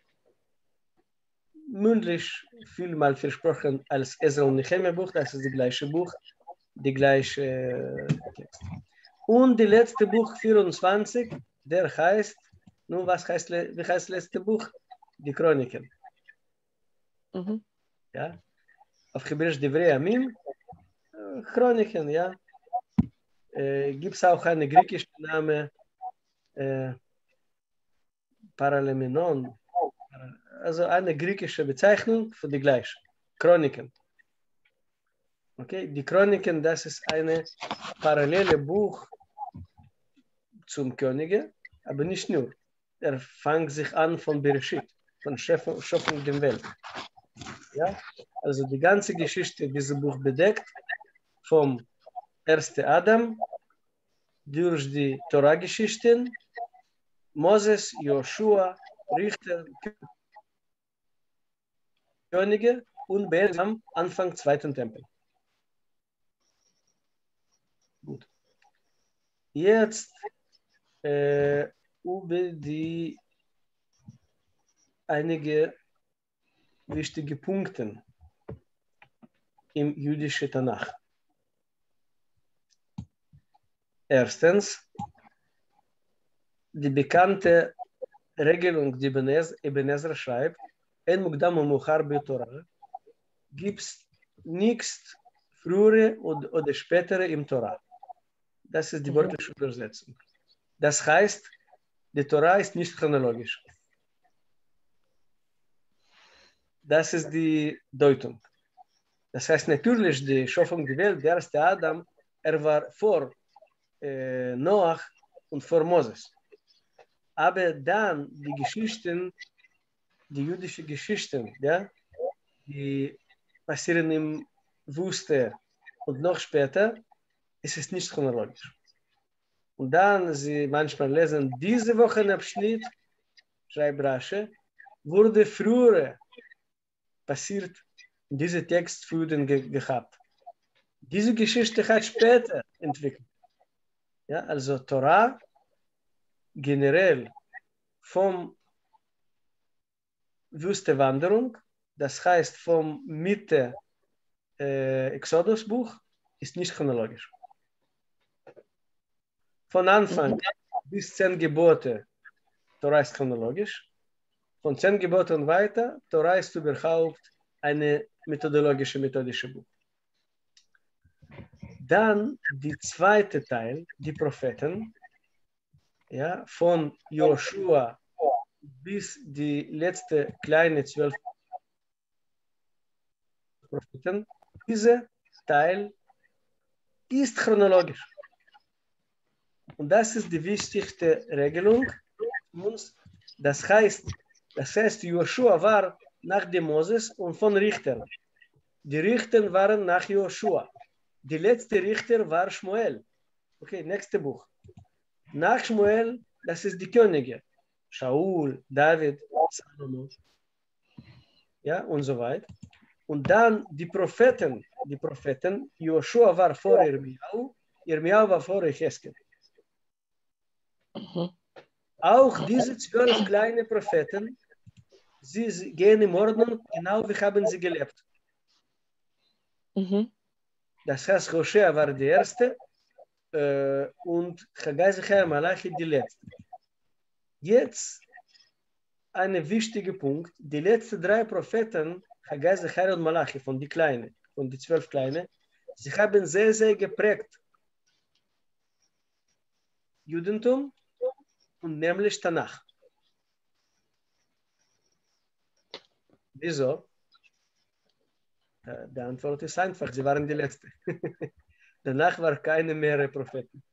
Mündlich vielmal versprochen als Ezra und Nehemia-Buch, das ist das gleiche Buch, die gleiche äh, Text. Und die letzte Buch vierundzwanzig, der heißt, nun was heißt, wie heißt das letzte Buch? Die Chroniken. Mhm. Ja? Auf Hebräisch Divrei Yamim, äh, Chroniken, ja. Äh, gibt es auch einen griechischen Namen, äh, Paralemenon, also eine griechische Bezeichnung für die gleiche, Chroniken. Okay, die Chroniken, das ist ein paralleles Buch zum Könige, aber nicht nur. Er fängt sich an von Bereshit, von Schöpfung, Schöpfung der Welt. Ja? Also die ganze Geschichte dieses Buch bedeckt vom ersten Adam durch die Torah-Geschichten, Moses, Joshua, Richter, Könige und beendet am Anfang zweiten Tempel. Gut. Jetzt äh, über die einige wichtige Punkte im jüdischen Tanach. Erstens, die bekannte Regelung, die Ibn Ezra schreibt, en mukdam u'muchar b'Torah, gibt es nichts frühere oder, oder spätere im Torah. Das ist die wörtliche Übersetzung. Das heißt, die Torah ist nicht chronologisch. Das ist die Deutung. Das heißt natürlich, die Schöpfung der Welt, der erste Adam, er war vor äh, Noach und vor Moses. Aber dann die Geschichten, die jüdischen Geschichten, ja, die passieren im Wüste und noch später, ist es nicht chronologisch. Und dann sie manchmal lesen, diese Wochenabschnitt, schreibt Rasche, wurde früher passiert, dieser Text für den ge gehabt. Diese Geschichte hat später entwickelt. Ja, also Torah generell vom Wüstewanderung, das heißt vom Mitte äh, Exodusbuch, ist nicht chronologisch. Von Anfang mhm. bis zehn Gebote, Torah ist chronologisch. Von zehn Gebote und weiter, Torah ist überhaupt eine methodologische, methodische Buch. Dann die zweite Teil, die Propheten, ja, von Joshua bis die letzte kleine zwölf Propheten. Dieser Teil ist chronologisch. Und das ist die wichtigste Regelung für uns. Das heißt, das heißt, Joshua war nach dem Moses und von Richtern. Die Richter waren nach Joshua. Die letzte Richter war Schmuel. Okay, nächstes Buch. Nach Schmuel, das ist die Könige. Shaul, David, Salomo. Ja, und so weiter. Und dann die Propheten. Die Propheten, Joshua war vor Irmiau, Irmiau war vor Echeskel. Mhm. Auch diese zwölf kleinen Propheten, sie gehen in Ordnung, genau wie haben sie gelebt. Mhm. Das heißt, Hoshea war der Erste äh, und Haggai, Zechariah, Malachi die Letzte. Jetzt ein wichtiger Punkt, die letzten drei Propheten, Haggai, Zechariah und Malachi, von den Kleinen, von den zwölf Kleinen, sie haben sehr, sehr geprägt Judentum und nämlich Tanach. Wieso? Die Antwort ist einfach, sie waren die Letzten. Danach waren keine mehr Propheten.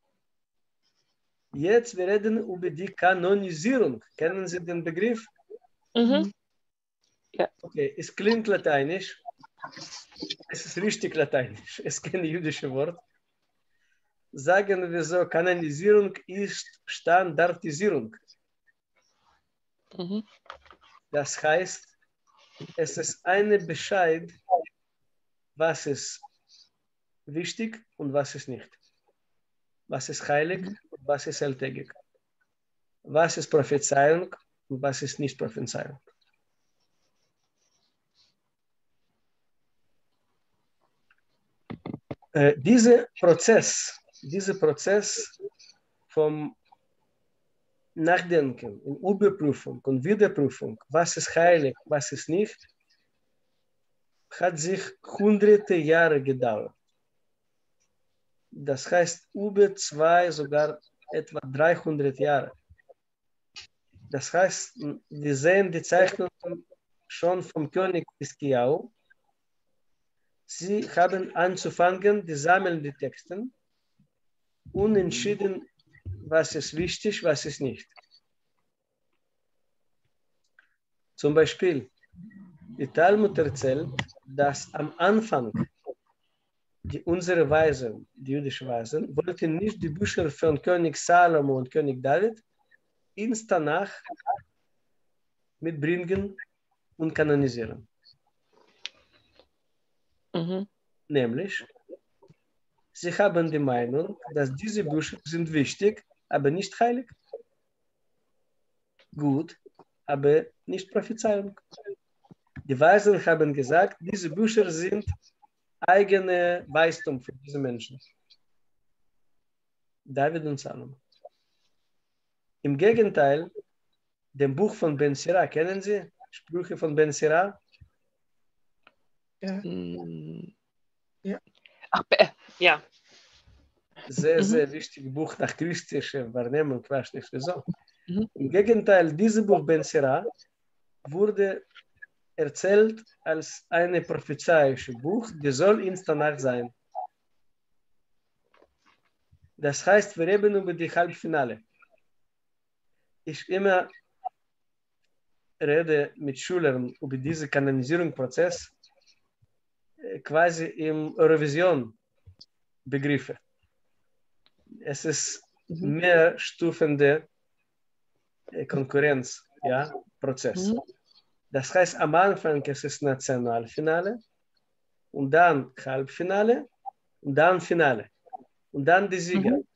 Jetzt wir reden über die Kanonisierung. Kennen Sie den Begriff? Mhm. Ja. Okay, es klingt lateinisch. Es ist richtig lateinisch. Es ist kein jüdisches Wort. Sagen wir so, Kanonisierung ist Standardisierung. Mhm. Das heißt, es ist ein Bescheid, was ist wichtig und was ist nicht. Was ist heilig und was ist alltäglich. Was ist Prophezeiung und was ist nicht Prophezeiung. Äh, dieser Prozess, dieser Prozess vom Nachdenken und Überprüfung und Wiederprüfung, was ist heilig, was ist nicht, hat sich hunderte Jahre gedauert. Das heißt, über zwei, sogar etwa dreihundert Jahre. Das heißt, wir sehen die Zeichnungen schon vom König Hiskiau. Sie haben anzufangen, die sammeln die Texte und entschieden, was ist wichtig, was ist nicht. Zum Beispiel, die Talmud erzählt, dass am Anfang die, unsere Weisen, die jüdischen Weisen, wollten nicht die Bücher von König Salomo und König David ins Tanach mitbringen und kanonisieren. Mhm. Nämlich, sie haben die Meinung, dass diese Bücher sind wichtig, aber nicht heilig. Gut, aber nicht Prophezeiung. Die Weisen haben gesagt, diese Bücher sind eigene Weistum für diese Menschen. David und Salomo. Im Gegenteil, dem Buch von Ben Sira, kennen Sie? Sprüche von Ben Sira? Ja. Ja. Ach, äh, ja. Sehr, sehr mhm. wichtiges Buch nach christlicher Wahrnehmung, ich weiß nicht wieso. Mhm. Im Gegenteil, dieses Buch Ben Sira wurde erzählt als ein prophezeiisches Buch, die soll ins Tanach sein. Das heißt, wir reden über die Halbfinale. ich immer rede mit Schülern über diesen Kanonisierungsprozess quasi im Eurovision-Begriffe. Es ist Mhm. mehr stufende Konkurrenz, ja, Prozess. Mhm. Das heißt, am Anfang ist es Nationalfinale und dann Halbfinale und dann Finale und dann die Sieger. Mhm.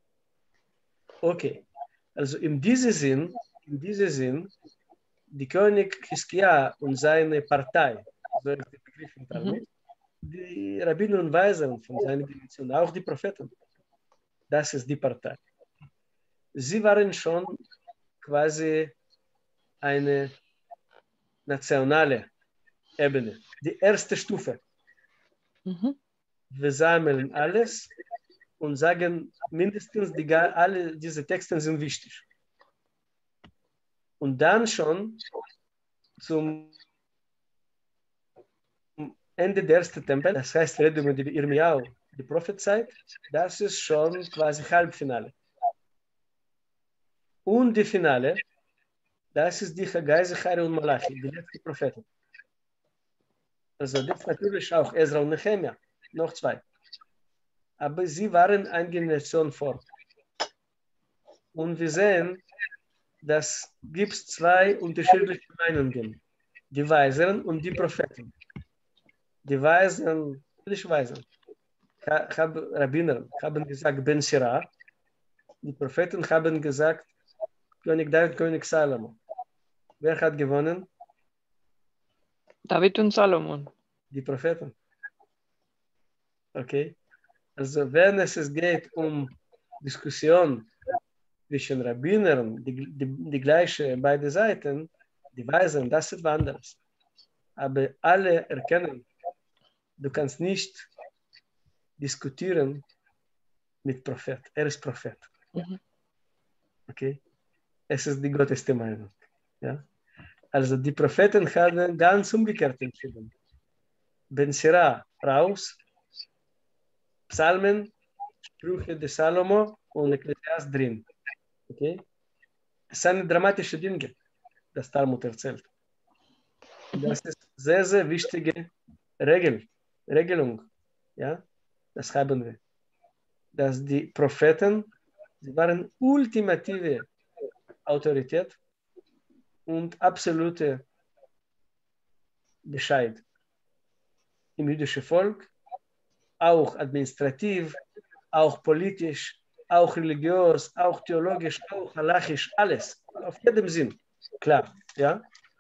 Okay, also in diesem Sinn, in diesem Sinn, die König Hiskia und seine Partei, so ist der Begriff in Talmud, Mhm. die Rabbinen und Weisen von seiner Dimension, auch die Propheten, das ist die Partei. Sie waren schon quasi eine nationale Ebene, die erste Stufe. Mhm. Wir sammeln alles und sagen mindestens, die, alle diese Texte sind wichtig. Und dann schon zum Ende der ersten Tempel, das heißt, reden wir über die Irmiau, die Prophezeit, das ist schon quasi Halbfinale. Und die Finale, das ist die Haggai, Zechariah und Malachi, die letzten Propheten. Also das ist natürlich auch Ezra und Nehemia, noch zwei. Aber sie waren eine Generation vor. Und wir sehen, dass es zwei unterschiedliche Meinungen, die Weisen und die Propheten. Die Weisen, nicht Weisen, hab, Rabbiner haben gesagt Ben Sira, die Propheten haben gesagt König David, König Salomo. Wer hat gewonnen? David und Salomon. Die Propheten. Okay. Also wenn es geht um Diskussion zwischen Rabbinern, die, die, die gleiche beide Seiten, die Weisen, das ist was anderes. Aber alle erkennen, du kannst nicht diskutieren mit Prophet. Er ist Prophet. Mhm. Okay? Es ist die gotteste Meinung. Ja? Also die Propheten haben ganz umgekehrt entschieden. Ben Sira raus, Psalmen, Sprüche de Salomo und Ekklesiastes drin. Okay? Es sind dramatische Dinge, das Talmud erzählt. Das ist sehr, sehr wichtige Regel, Regelung. Ja? Das haben wir. Dass die Propheten, sie waren ultimative Autorität und absolute Bescheid im jüdischen Volk, auch administrativ, auch politisch, auch religiös, auch theologisch, auch halachisch, alles. Auf jedem Sinn. Klar, ja?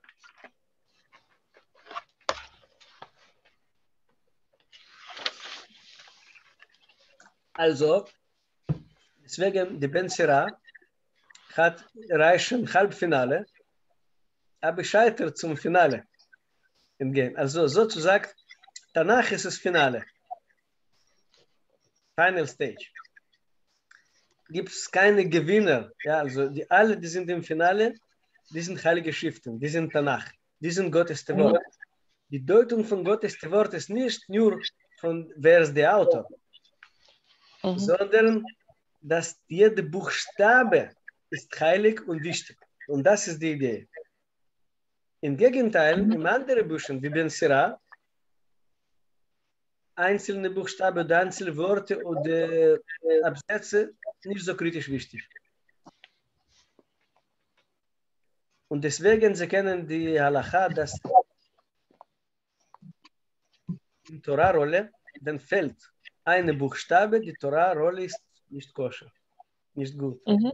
Also, deswegen, die Ben Sira hat reichen Halbfinale, aber scheitert zum Finale. Also sozusagen, danach ist es Finale. Final Stage. Gibt es keine Gewinner. Ja, also die alle, die sind im Finale, die sind heilige Schriften, die sind danach, die sind Gottes Wort. Mhm. Die Deutung von Gottes Wort ist nicht nur von wer ist der Autor, mhm. sondern dass jeder Buchstabe ist heilig und wichtig. Und das ist die Idee. Im Gegenteil, mhm. in anderen Büchern wie Ben Sira, einzelne Buchstaben oder einzelne Worte oder Absätze nicht so kritisch wichtig. Und deswegen, Sie kennen die Halacha, dass in Torah-Rolle dann fällt eine Buchstabe, die Torah-Rolle ist nicht koscher, nicht gut. Mhm.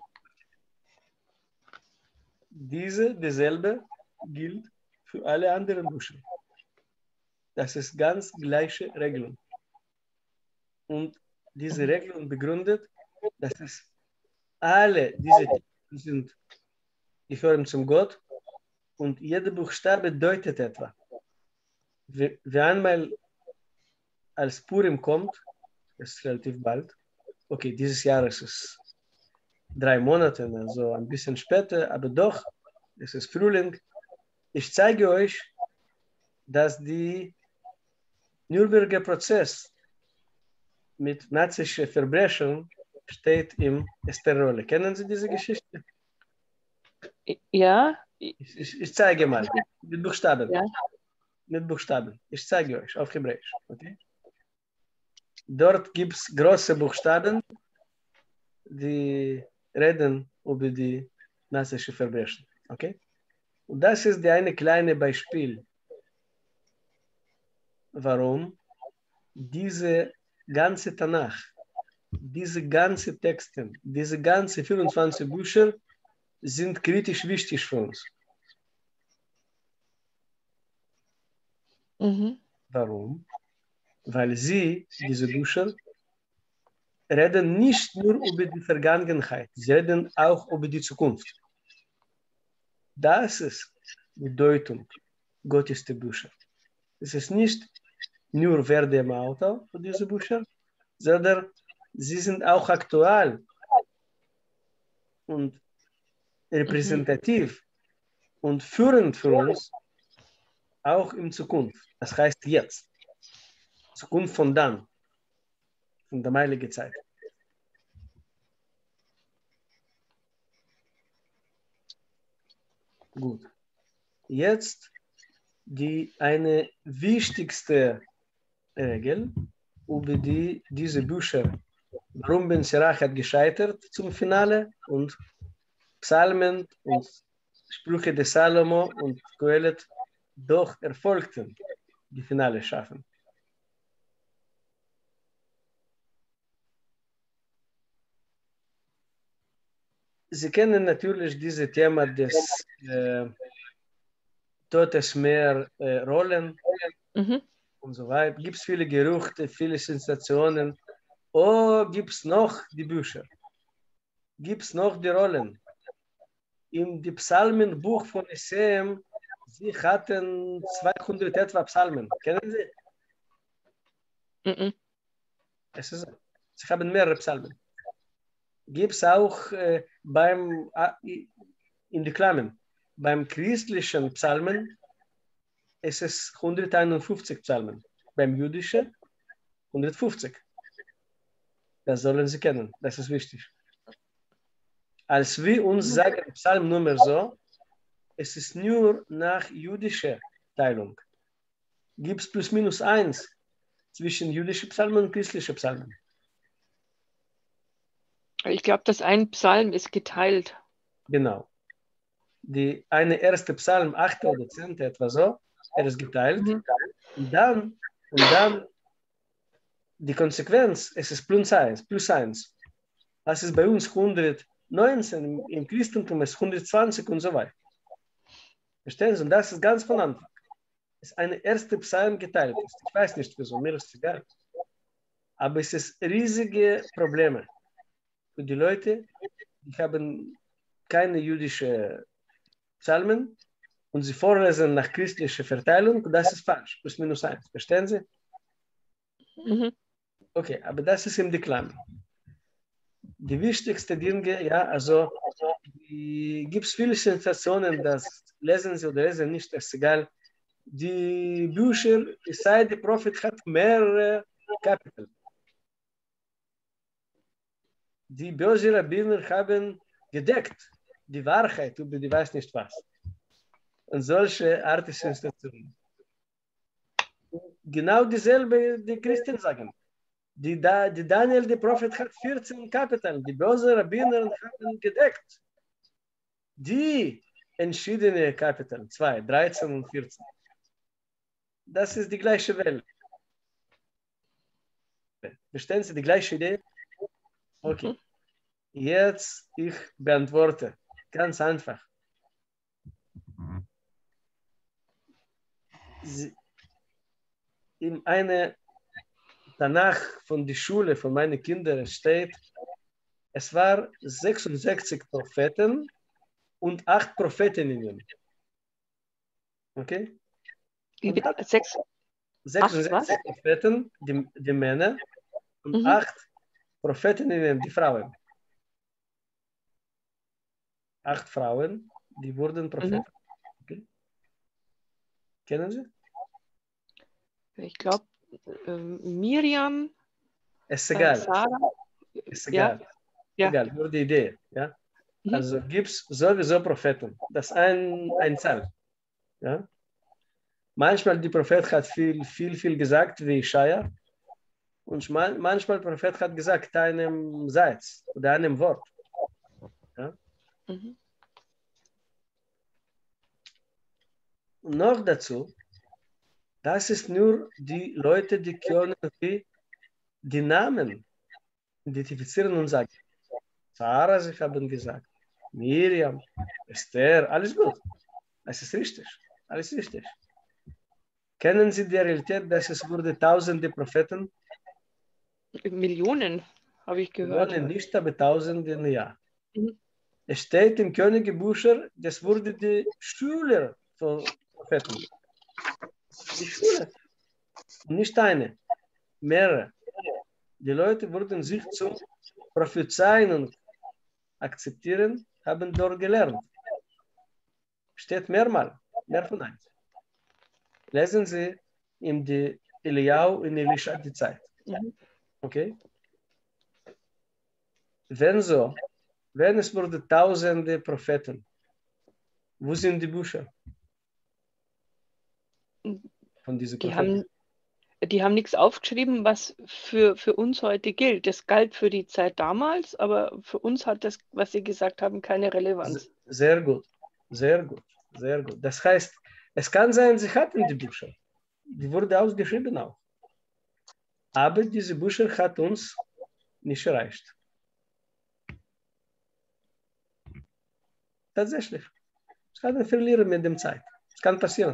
Diese, dieselbe gilt für alle anderen Bücher. Das ist ganz gleiche Regelung. Und diese Regelung begründet, dass es alle diese Texte sind, gehören zum Gott und jeder Buchstabe deutet etwa. Wie, wie einmal als Purim kommt, das ist relativ bald, okay, dieses Jahr ist es drei Monate, also ein bisschen später, aber doch, es ist Frühling. Ich zeige euch, dass die Nürnberger Prozess mit nazischen Verbrechen steht im Esterrolle. Kennen Sie diese Geschichte? Ja. Ich, ich, ich zeige mal. Mit Buchstaben. Ja. Mit Buchstaben. Ich zeige euch auf Hebräisch. Okay? Dort gibt es große Buchstaben, die reden über die nazische Verbrechen. Okay? Und das ist der eine kleine Beispiel, warum diese ganze Tanach, diese ganze Texte, diese ganze vierundzwanzig Bücher sind kritisch wichtig für uns. Mhm. Warum? Weil sie, diese Bücher, reden nicht nur über die Vergangenheit, sie reden auch über die Zukunft. Das ist die Bedeutung Gottes der Bücher. Es ist nicht nur wer der Autor für diese Bücher, sondern sie sind auch aktuell und repräsentativ mhm. und führend für uns auch in Zukunft. Das heißt jetzt. Zukunft von dann, von der damaligen Zeit. Gut. Jetzt die eine wichtigste Regel, über die diese Bücher, warum Ben Sirach hat gescheitert zum Finale und Psalmen und Sprüche des Salomo und Kohelet doch erfolgten, die Finale schaffen. Sie kennen natürlich dieses Thema des äh, Totes Meer äh, Rollen mhm. und so weiter. Gibt es viele Gerüchte, viele Sensationen. Oh, gibt es noch die Bücher? Gibt es noch die Rollen? Im Psalmenbuch von Esem, sie hatten zweihundert etwa Psalmen. Kennen Sie? Mhm. Es ist, sie haben mehrere Psalmen. Gibt es auch äh, beim, äh, in die Klammern, beim christlichen Psalmen, es ist hunderteinundfünfzig Psalmen. Beim jüdischen hundertfünfzig. Das sollen Sie kennen, das ist wichtig. Als wir uns sagen, Psalmnummer so, es ist nur nach jüdischer Teilung. Gibt es plus minus eins zwischen jüdischen Psalmen und christlichen Psalmen? Ich glaube, das ein Psalm ist geteilt. Genau. Die eine erste Psalm, achte oder zehnte, etwa so, er ist geteilt. Mhm. Und dann, und dann die Konsequenz, es ist plus eins, plus eins. Das ist bei uns hundertneunzehn, im Christentum ist hundertzwanzig und so weiter. Verstehen Sie? Und das ist ganz von Anfang. Es ist eine erste Psalm geteilt ist. Ich weiß nicht wieso, mir ist es egal. Aber es ist riesige Probleme für die Leute, die haben keine jüdische Psalmen und sie vorlesen nach christlicher Verteilung, das ist falsch, plus minus eins. Verstehen Sie? Mhm. Okay, aber das ist im Deklam. Die wichtigsten Dinge, ja, also gibt es viele Sensationen, das lesen Sie oder lesen nicht, ist egal. Die Bücher, es sei der Prophet hat mehrere Kapitel. Die bösen Rabbiner haben gedeckt die Wahrheit über die weiß nicht was. Und solche artischen Sensationen. Genau dieselbe die Christen sagen. Die, da, die Daniel, der Prophet, hat vierzehn Kapitel. Die bösen Rabbiner haben gedeckt. Die entschiedene Kapitel, zwei, dreizehn und vierzehn. Das ist die gleiche Welt. Verstehen Sie die gleiche Idee? Okay. Jetzt ich beantworte. Ganz einfach. Sie, in einer Danach von der Schule von meinen Kindern steht, es war sechsundsechzig Propheten und acht Prophetinnen. Okay? Wie bitte? Sechs, sechsundsechzig acht, Propheten, die, die Männer, und mhm. acht Prophetinnen, die Frauen. Acht Frauen, die wurden Propheten. Mhm. Okay? Kennen Sie? Ich glaube, äh, Miriam. Es ist egal. Sarah. Es ist egal. Ja. Egal, nur die Idee. Ja? Mhm. Also gibt es sowieso Propheten. Das ist ein, ein Zahl. Ja? Manchmal die Prophet hat viel, viel, viel gesagt, wie Isaiah. Und man- manchmal der Prophet hat gesagt einem Satz oder einem Wort. Ja? Mhm. Und noch dazu, das ist nur die Leute, die können wie die Namen identifizieren und sagen. Sarah, sie haben gesagt. Miriam, Esther, alles gut. Es ist richtig. Alles richtig. Kennen Sie die Realität, dass es wurde tausende Propheten? Millionen, habe ich gehört. Millionen nicht, aber tausende ja. Mhm. Es steht im Königebücher, das wurde die Schüler von Propheten. Die Schüler. Nicht eine, mehrere. Die Leute wurden sich zum Prophezeien und akzeptieren, haben dort gelernt. Steht mehrmal, mehr von eins. Lesen Sie in die Eliau in Elisha die Zeit. Mhm. Okay? Wenn so, wenn es wurde tausende Propheten, wo sind die Bücher von diesen Die Propheten? haben, die haben nichts aufgeschrieben, was für, für uns heute gilt. Das galt für die Zeit damals, aber für uns hat das, was Sie gesagt haben, keine Relevanz. Sehr gut, sehr gut, sehr gut. Das heißt, es kann sein, sie hatten die Bücher. Die wurde ausgeschrieben auch. Aber diese Bücher hat uns nicht erreicht. Tatsächlich. Es kann verlieren mit der Zeit. Es kann passieren.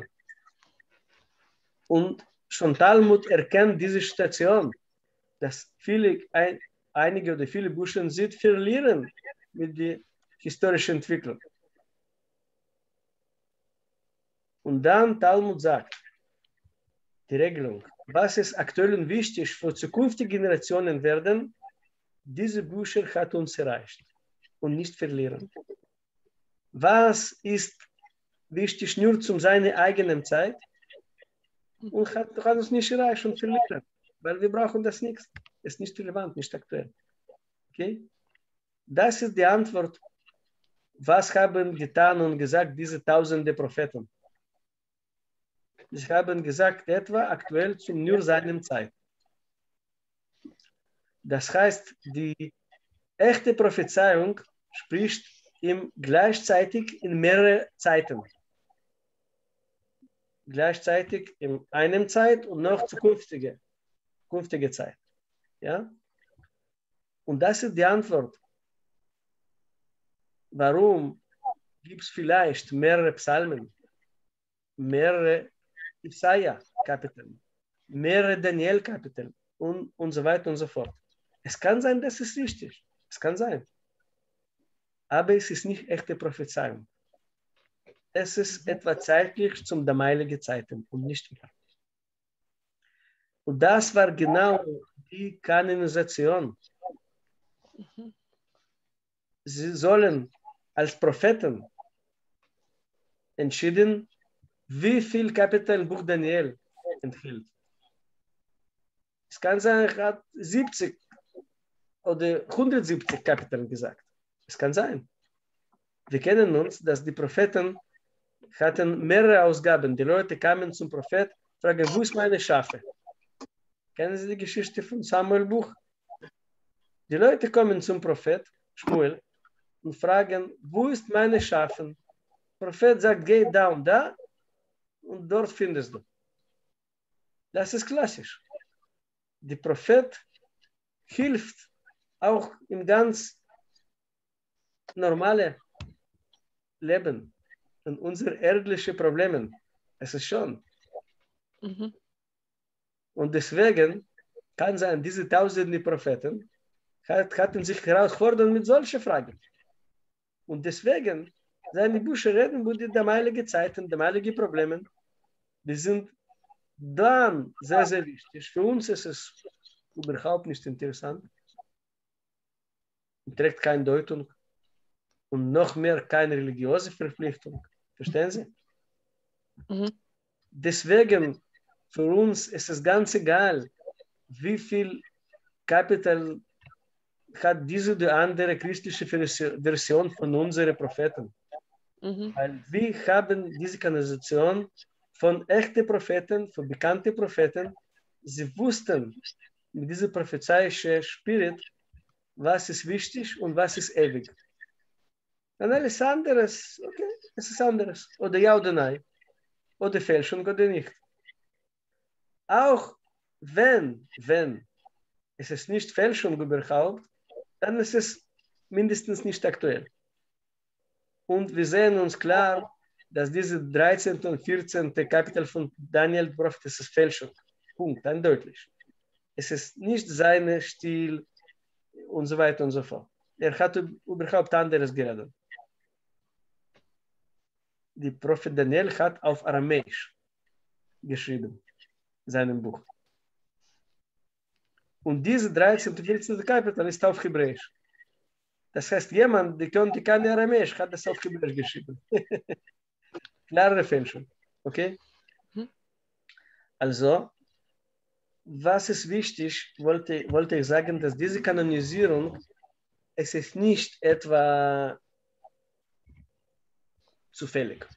Und schon Talmud erkennt diese Situation, dass viele, ein, einige oder viele Bücher sind verlieren mit der historischen Entwicklung. Und dann Talmud sagt, die Regelung, was ist aktuell und wichtig für zukünftige Generationen werden, diese Bücher hat uns erreicht und nicht verlieren. Was ist wichtig nur zu seiner eigenen Zeit und hat, hat uns nicht erreicht und verlieren, weil wir brauchen das nicht. Es ist nicht relevant, nicht aktuell. Okay? Das ist die Antwort. Was haben getan und gesagt diese tausende Propheten? Sie haben gesagt, etwa aktuell zu nur seiner Zeit. Das heißt, die echte Prophezeiung spricht ihm gleichzeitig in mehrere Zeiten. Gleichzeitig in einem Zeit und noch zukünftige, künftige Zeit. Ja? Und das ist die Antwort. Warum gibt es vielleicht mehrere Psalmen, mehrere Jesaja-Kapitel, mehrere Daniel-Kapitel und, und so weiter und so fort. Es kann sein, das ist richtig. Es kann sein. Aber es ist nicht echte Prophezeiung. Es ist etwa zeitlich zum damaligen Zeiten und nicht mehr. Und das war genau die Kanonisation. Sie sollen als Propheten entschieden, wie viel Kapitel Buch Daniel enthält. Es kann sein, er hat siebzig oder hundertsiebzig Kapitel gesagt. Es kann sein. Wir kennen uns, dass die Propheten hatten mehrere Ausgaben. Die Leute kamen zum Prophet, fragen, wo ist meine Schafe? Kennen Sie die Geschichte von Samuel Buch? Die Leute kommen zum Prophet Schmuel und fragen, wo ist meine Schafe? Der Prophet sagt, geh da und da und dort findest du. Das ist klassisch. Der Prophet hilft auch im ganz normalen Leben und unsere erdlichen Probleme. Es ist schon. Mhm. Und deswegen kann sein, diese tausende Propheten hatten sich herausfordern mit solchen Fragen. Und deswegen seine Bücher reden über die damalige Zeiten, damalige Probleme. Die sind dann sehr, sehr wichtig. Für uns ist es überhaupt nicht interessant. Es trägt keine Deutung und noch mehr keine religiöse Verpflichtung. Verstehen Sie? Mhm. Deswegen für uns ist es ganz egal, wie viel Kapital hat diese oder andere christliche Version von unseren Propheten. Mhm. Weil wir haben diese Kanalisation von echten Propheten, von bekannten Propheten. Sie wussten mit diesem prophezeischen Spirit, was ist wichtig und was ist ewig. Und alles anderes, okay, es ist anderes. Oder ja oder nein. Oder Fälschung oder nicht. Auch wenn, wenn es ist nicht Fälschung überhaupt, dann ist es mindestens nicht aktuell. Und wir sehen uns klar, dass diese dreizehnte und vierzehnte Kapitel von Daniel Prophet ist es Fälschung. Punkt, eindeutig. Es ist nicht sein Stil und so weiter und so fort. Er hat überhaupt anderes geredet. Der Prophet Daniel hat auf Aramäisch geschrieben, seinem Buch. Und diese dreizehnte und vierzehnte Kapitel ist auf Hebräisch. Das heißt, jemand, der konnte kein Aramäisch, hat das auf Hebräisch geschrieben. Klare Fälschung. Okay? Mhm. Also, was ist wichtig, wollte, wollte ich sagen, dass diese Kanonisierung, es ist nicht etwa zufällig.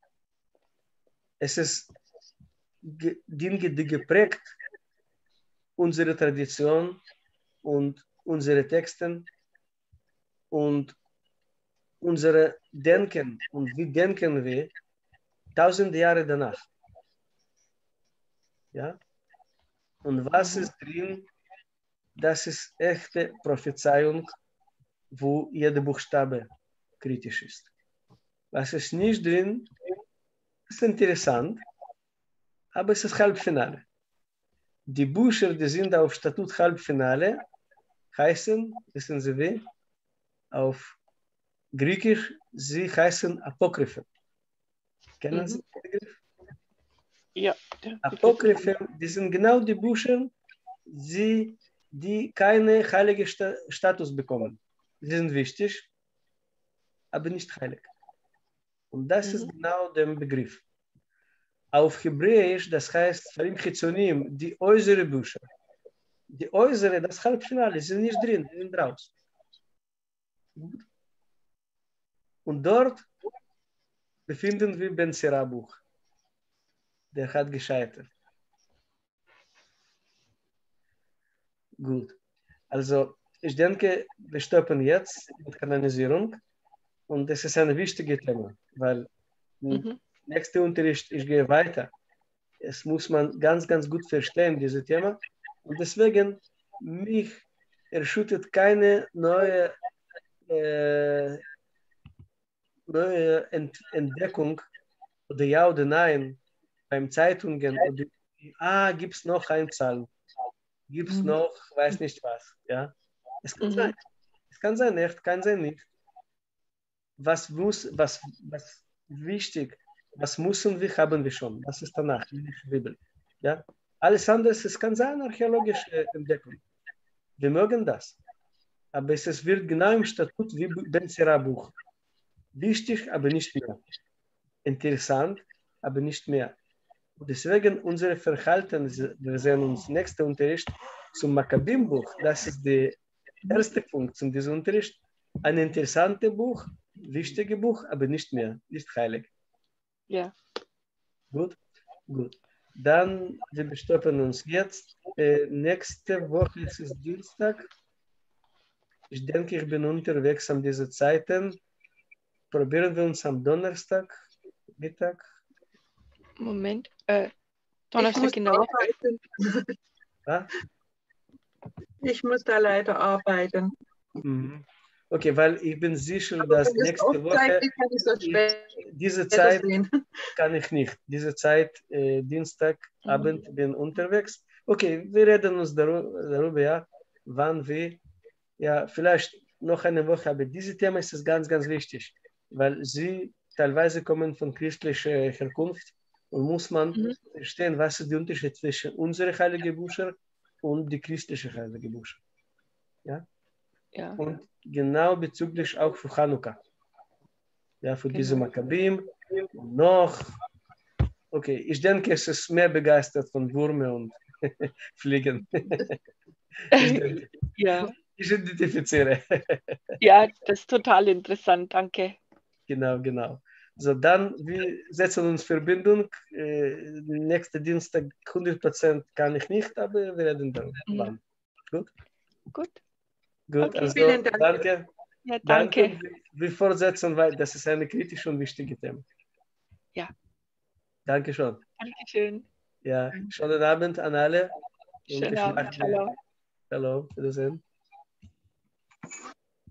Es ist Dinge, die geprägt unsere Tradition und unsere Texte und unsere Denken und wie denken wir tausende Jahre danach. Ja? Und was Mhm. ist drin? Das ist echte Prophezeiung, wo jeder Buchstabe kritisch ist. Was ist nicht drin, ist interessant, aber es ist Halbfinale. Die Bücher, die sind auf Statut Halbfinale, heißen, wissen Sie wie, auf Griechisch, sie heißen Apokryphen. Kennen Mhm. Sie den Begriff? Ja. der Begriff ist- Apokryphen, die sind genau die Bücher, die, die keine heilige Sta Status bekommen. Sie sind wichtig, aber nicht heilig. Und das ist Mhm. genau der Begriff. Auf Hebräisch, das heißt, Farim Chitzonim, die äußere Bücher. Die äußere, das Halbfinale, sind nicht drin, die sind raus. Und dort befinden wir Ben Sira Buch. Der hat gescheitert. Gut. Also, ich denke, wir stoppen jetzt mit Kanonisierung. Und das ist ein wichtiges Thema, weil im Mhm. nächsten Unterricht, ich gehe weiter. Es muss man ganz, ganz gut verstehen, dieses Thema. Und deswegen, mich erschüttert keine neue, äh, neue Ent Entdeckung oder ja oder nein beim Zeitungen. Oder, ah, gibt es noch Einzahlen? Gibt es Mhm. noch, weiß nicht was. Ja? Es kann Mhm. sein. Es kann sein, nicht, kann sein, nicht. Was muss, was, was wichtig, was müssen wir, haben wir schon. Das ist danach, die Bibel. Ja? Alles andere, es kann sein archäologische Entdeckung. Wir mögen das. Aber es ist, wird genau im Statut wie Ben Sira Buch. Wichtig, aber nicht mehr. Interessant, aber nicht mehr. Und deswegen unsere Verhalten, wir sehen uns nächsten Unterricht zum Makkabim-Buch. Das ist der erste Punkt zu diesem Unterricht. Ein interessantes Buch, wichtiges Buch, aber nicht mehr, nicht heilig. Ja. Gut, gut. Dann, wir stoppen uns jetzt. Äh, nächste Woche ist es Dienstag. Ich denke, ich bin unterwegs an diese Zeiten. Probieren wir uns am Donnerstag, Mittag. Moment. Äh, Ich Donnerstag muss in der Woche. arbeiten. Ja? Ich muss da leider arbeiten. Mhm. Okay, weil ich bin sicher, Aber dass wenn es nächste Woche aufzeichnet, kann ich das ich, später diese Zeit sehen. kann ich nicht. Diese Zeit, äh, Dienstagabend, bin unterwegs. Okay, wir reden uns darüber, darüber, ja, wann wir, ja, vielleicht noch eine Woche, aber dieses Thema ist ganz, ganz wichtig, weil sie teilweise kommen von christlicher Herkunft und muss man Mhm. verstehen, was ist der Unterschied zwischen unseren heiligen Büchern und die christlichen heiligen Büchern. Ja? Ja. Und genau bezüglich auch für Chanukka. Ja, für Genau. diese Makkabim noch. Okay, ich denke, es ist mehr begeistert von Würmer und Fliegen. Ich denke. Ja. ich identifiziere. Ja, das ist total interessant, danke. Genau, genau. So, dann, wir setzen uns Verbindung. Äh, nächsten Dienstag hundert Prozent kann ich nicht, aber wir reden dann. Mhm. Wann. Gut? Gut. Gut, Okay. also Vielen Dank. danke. Ja, Danke. danke. Wir, wir fortsetzen, weil das ist ein kritisches und wichtiges Thema. Ja. Danke schon. Dankeschön. Ja, schönen Abend an alle. Und Schönen ich Abend. mache- Hallo. Hallo, Wiedersehen.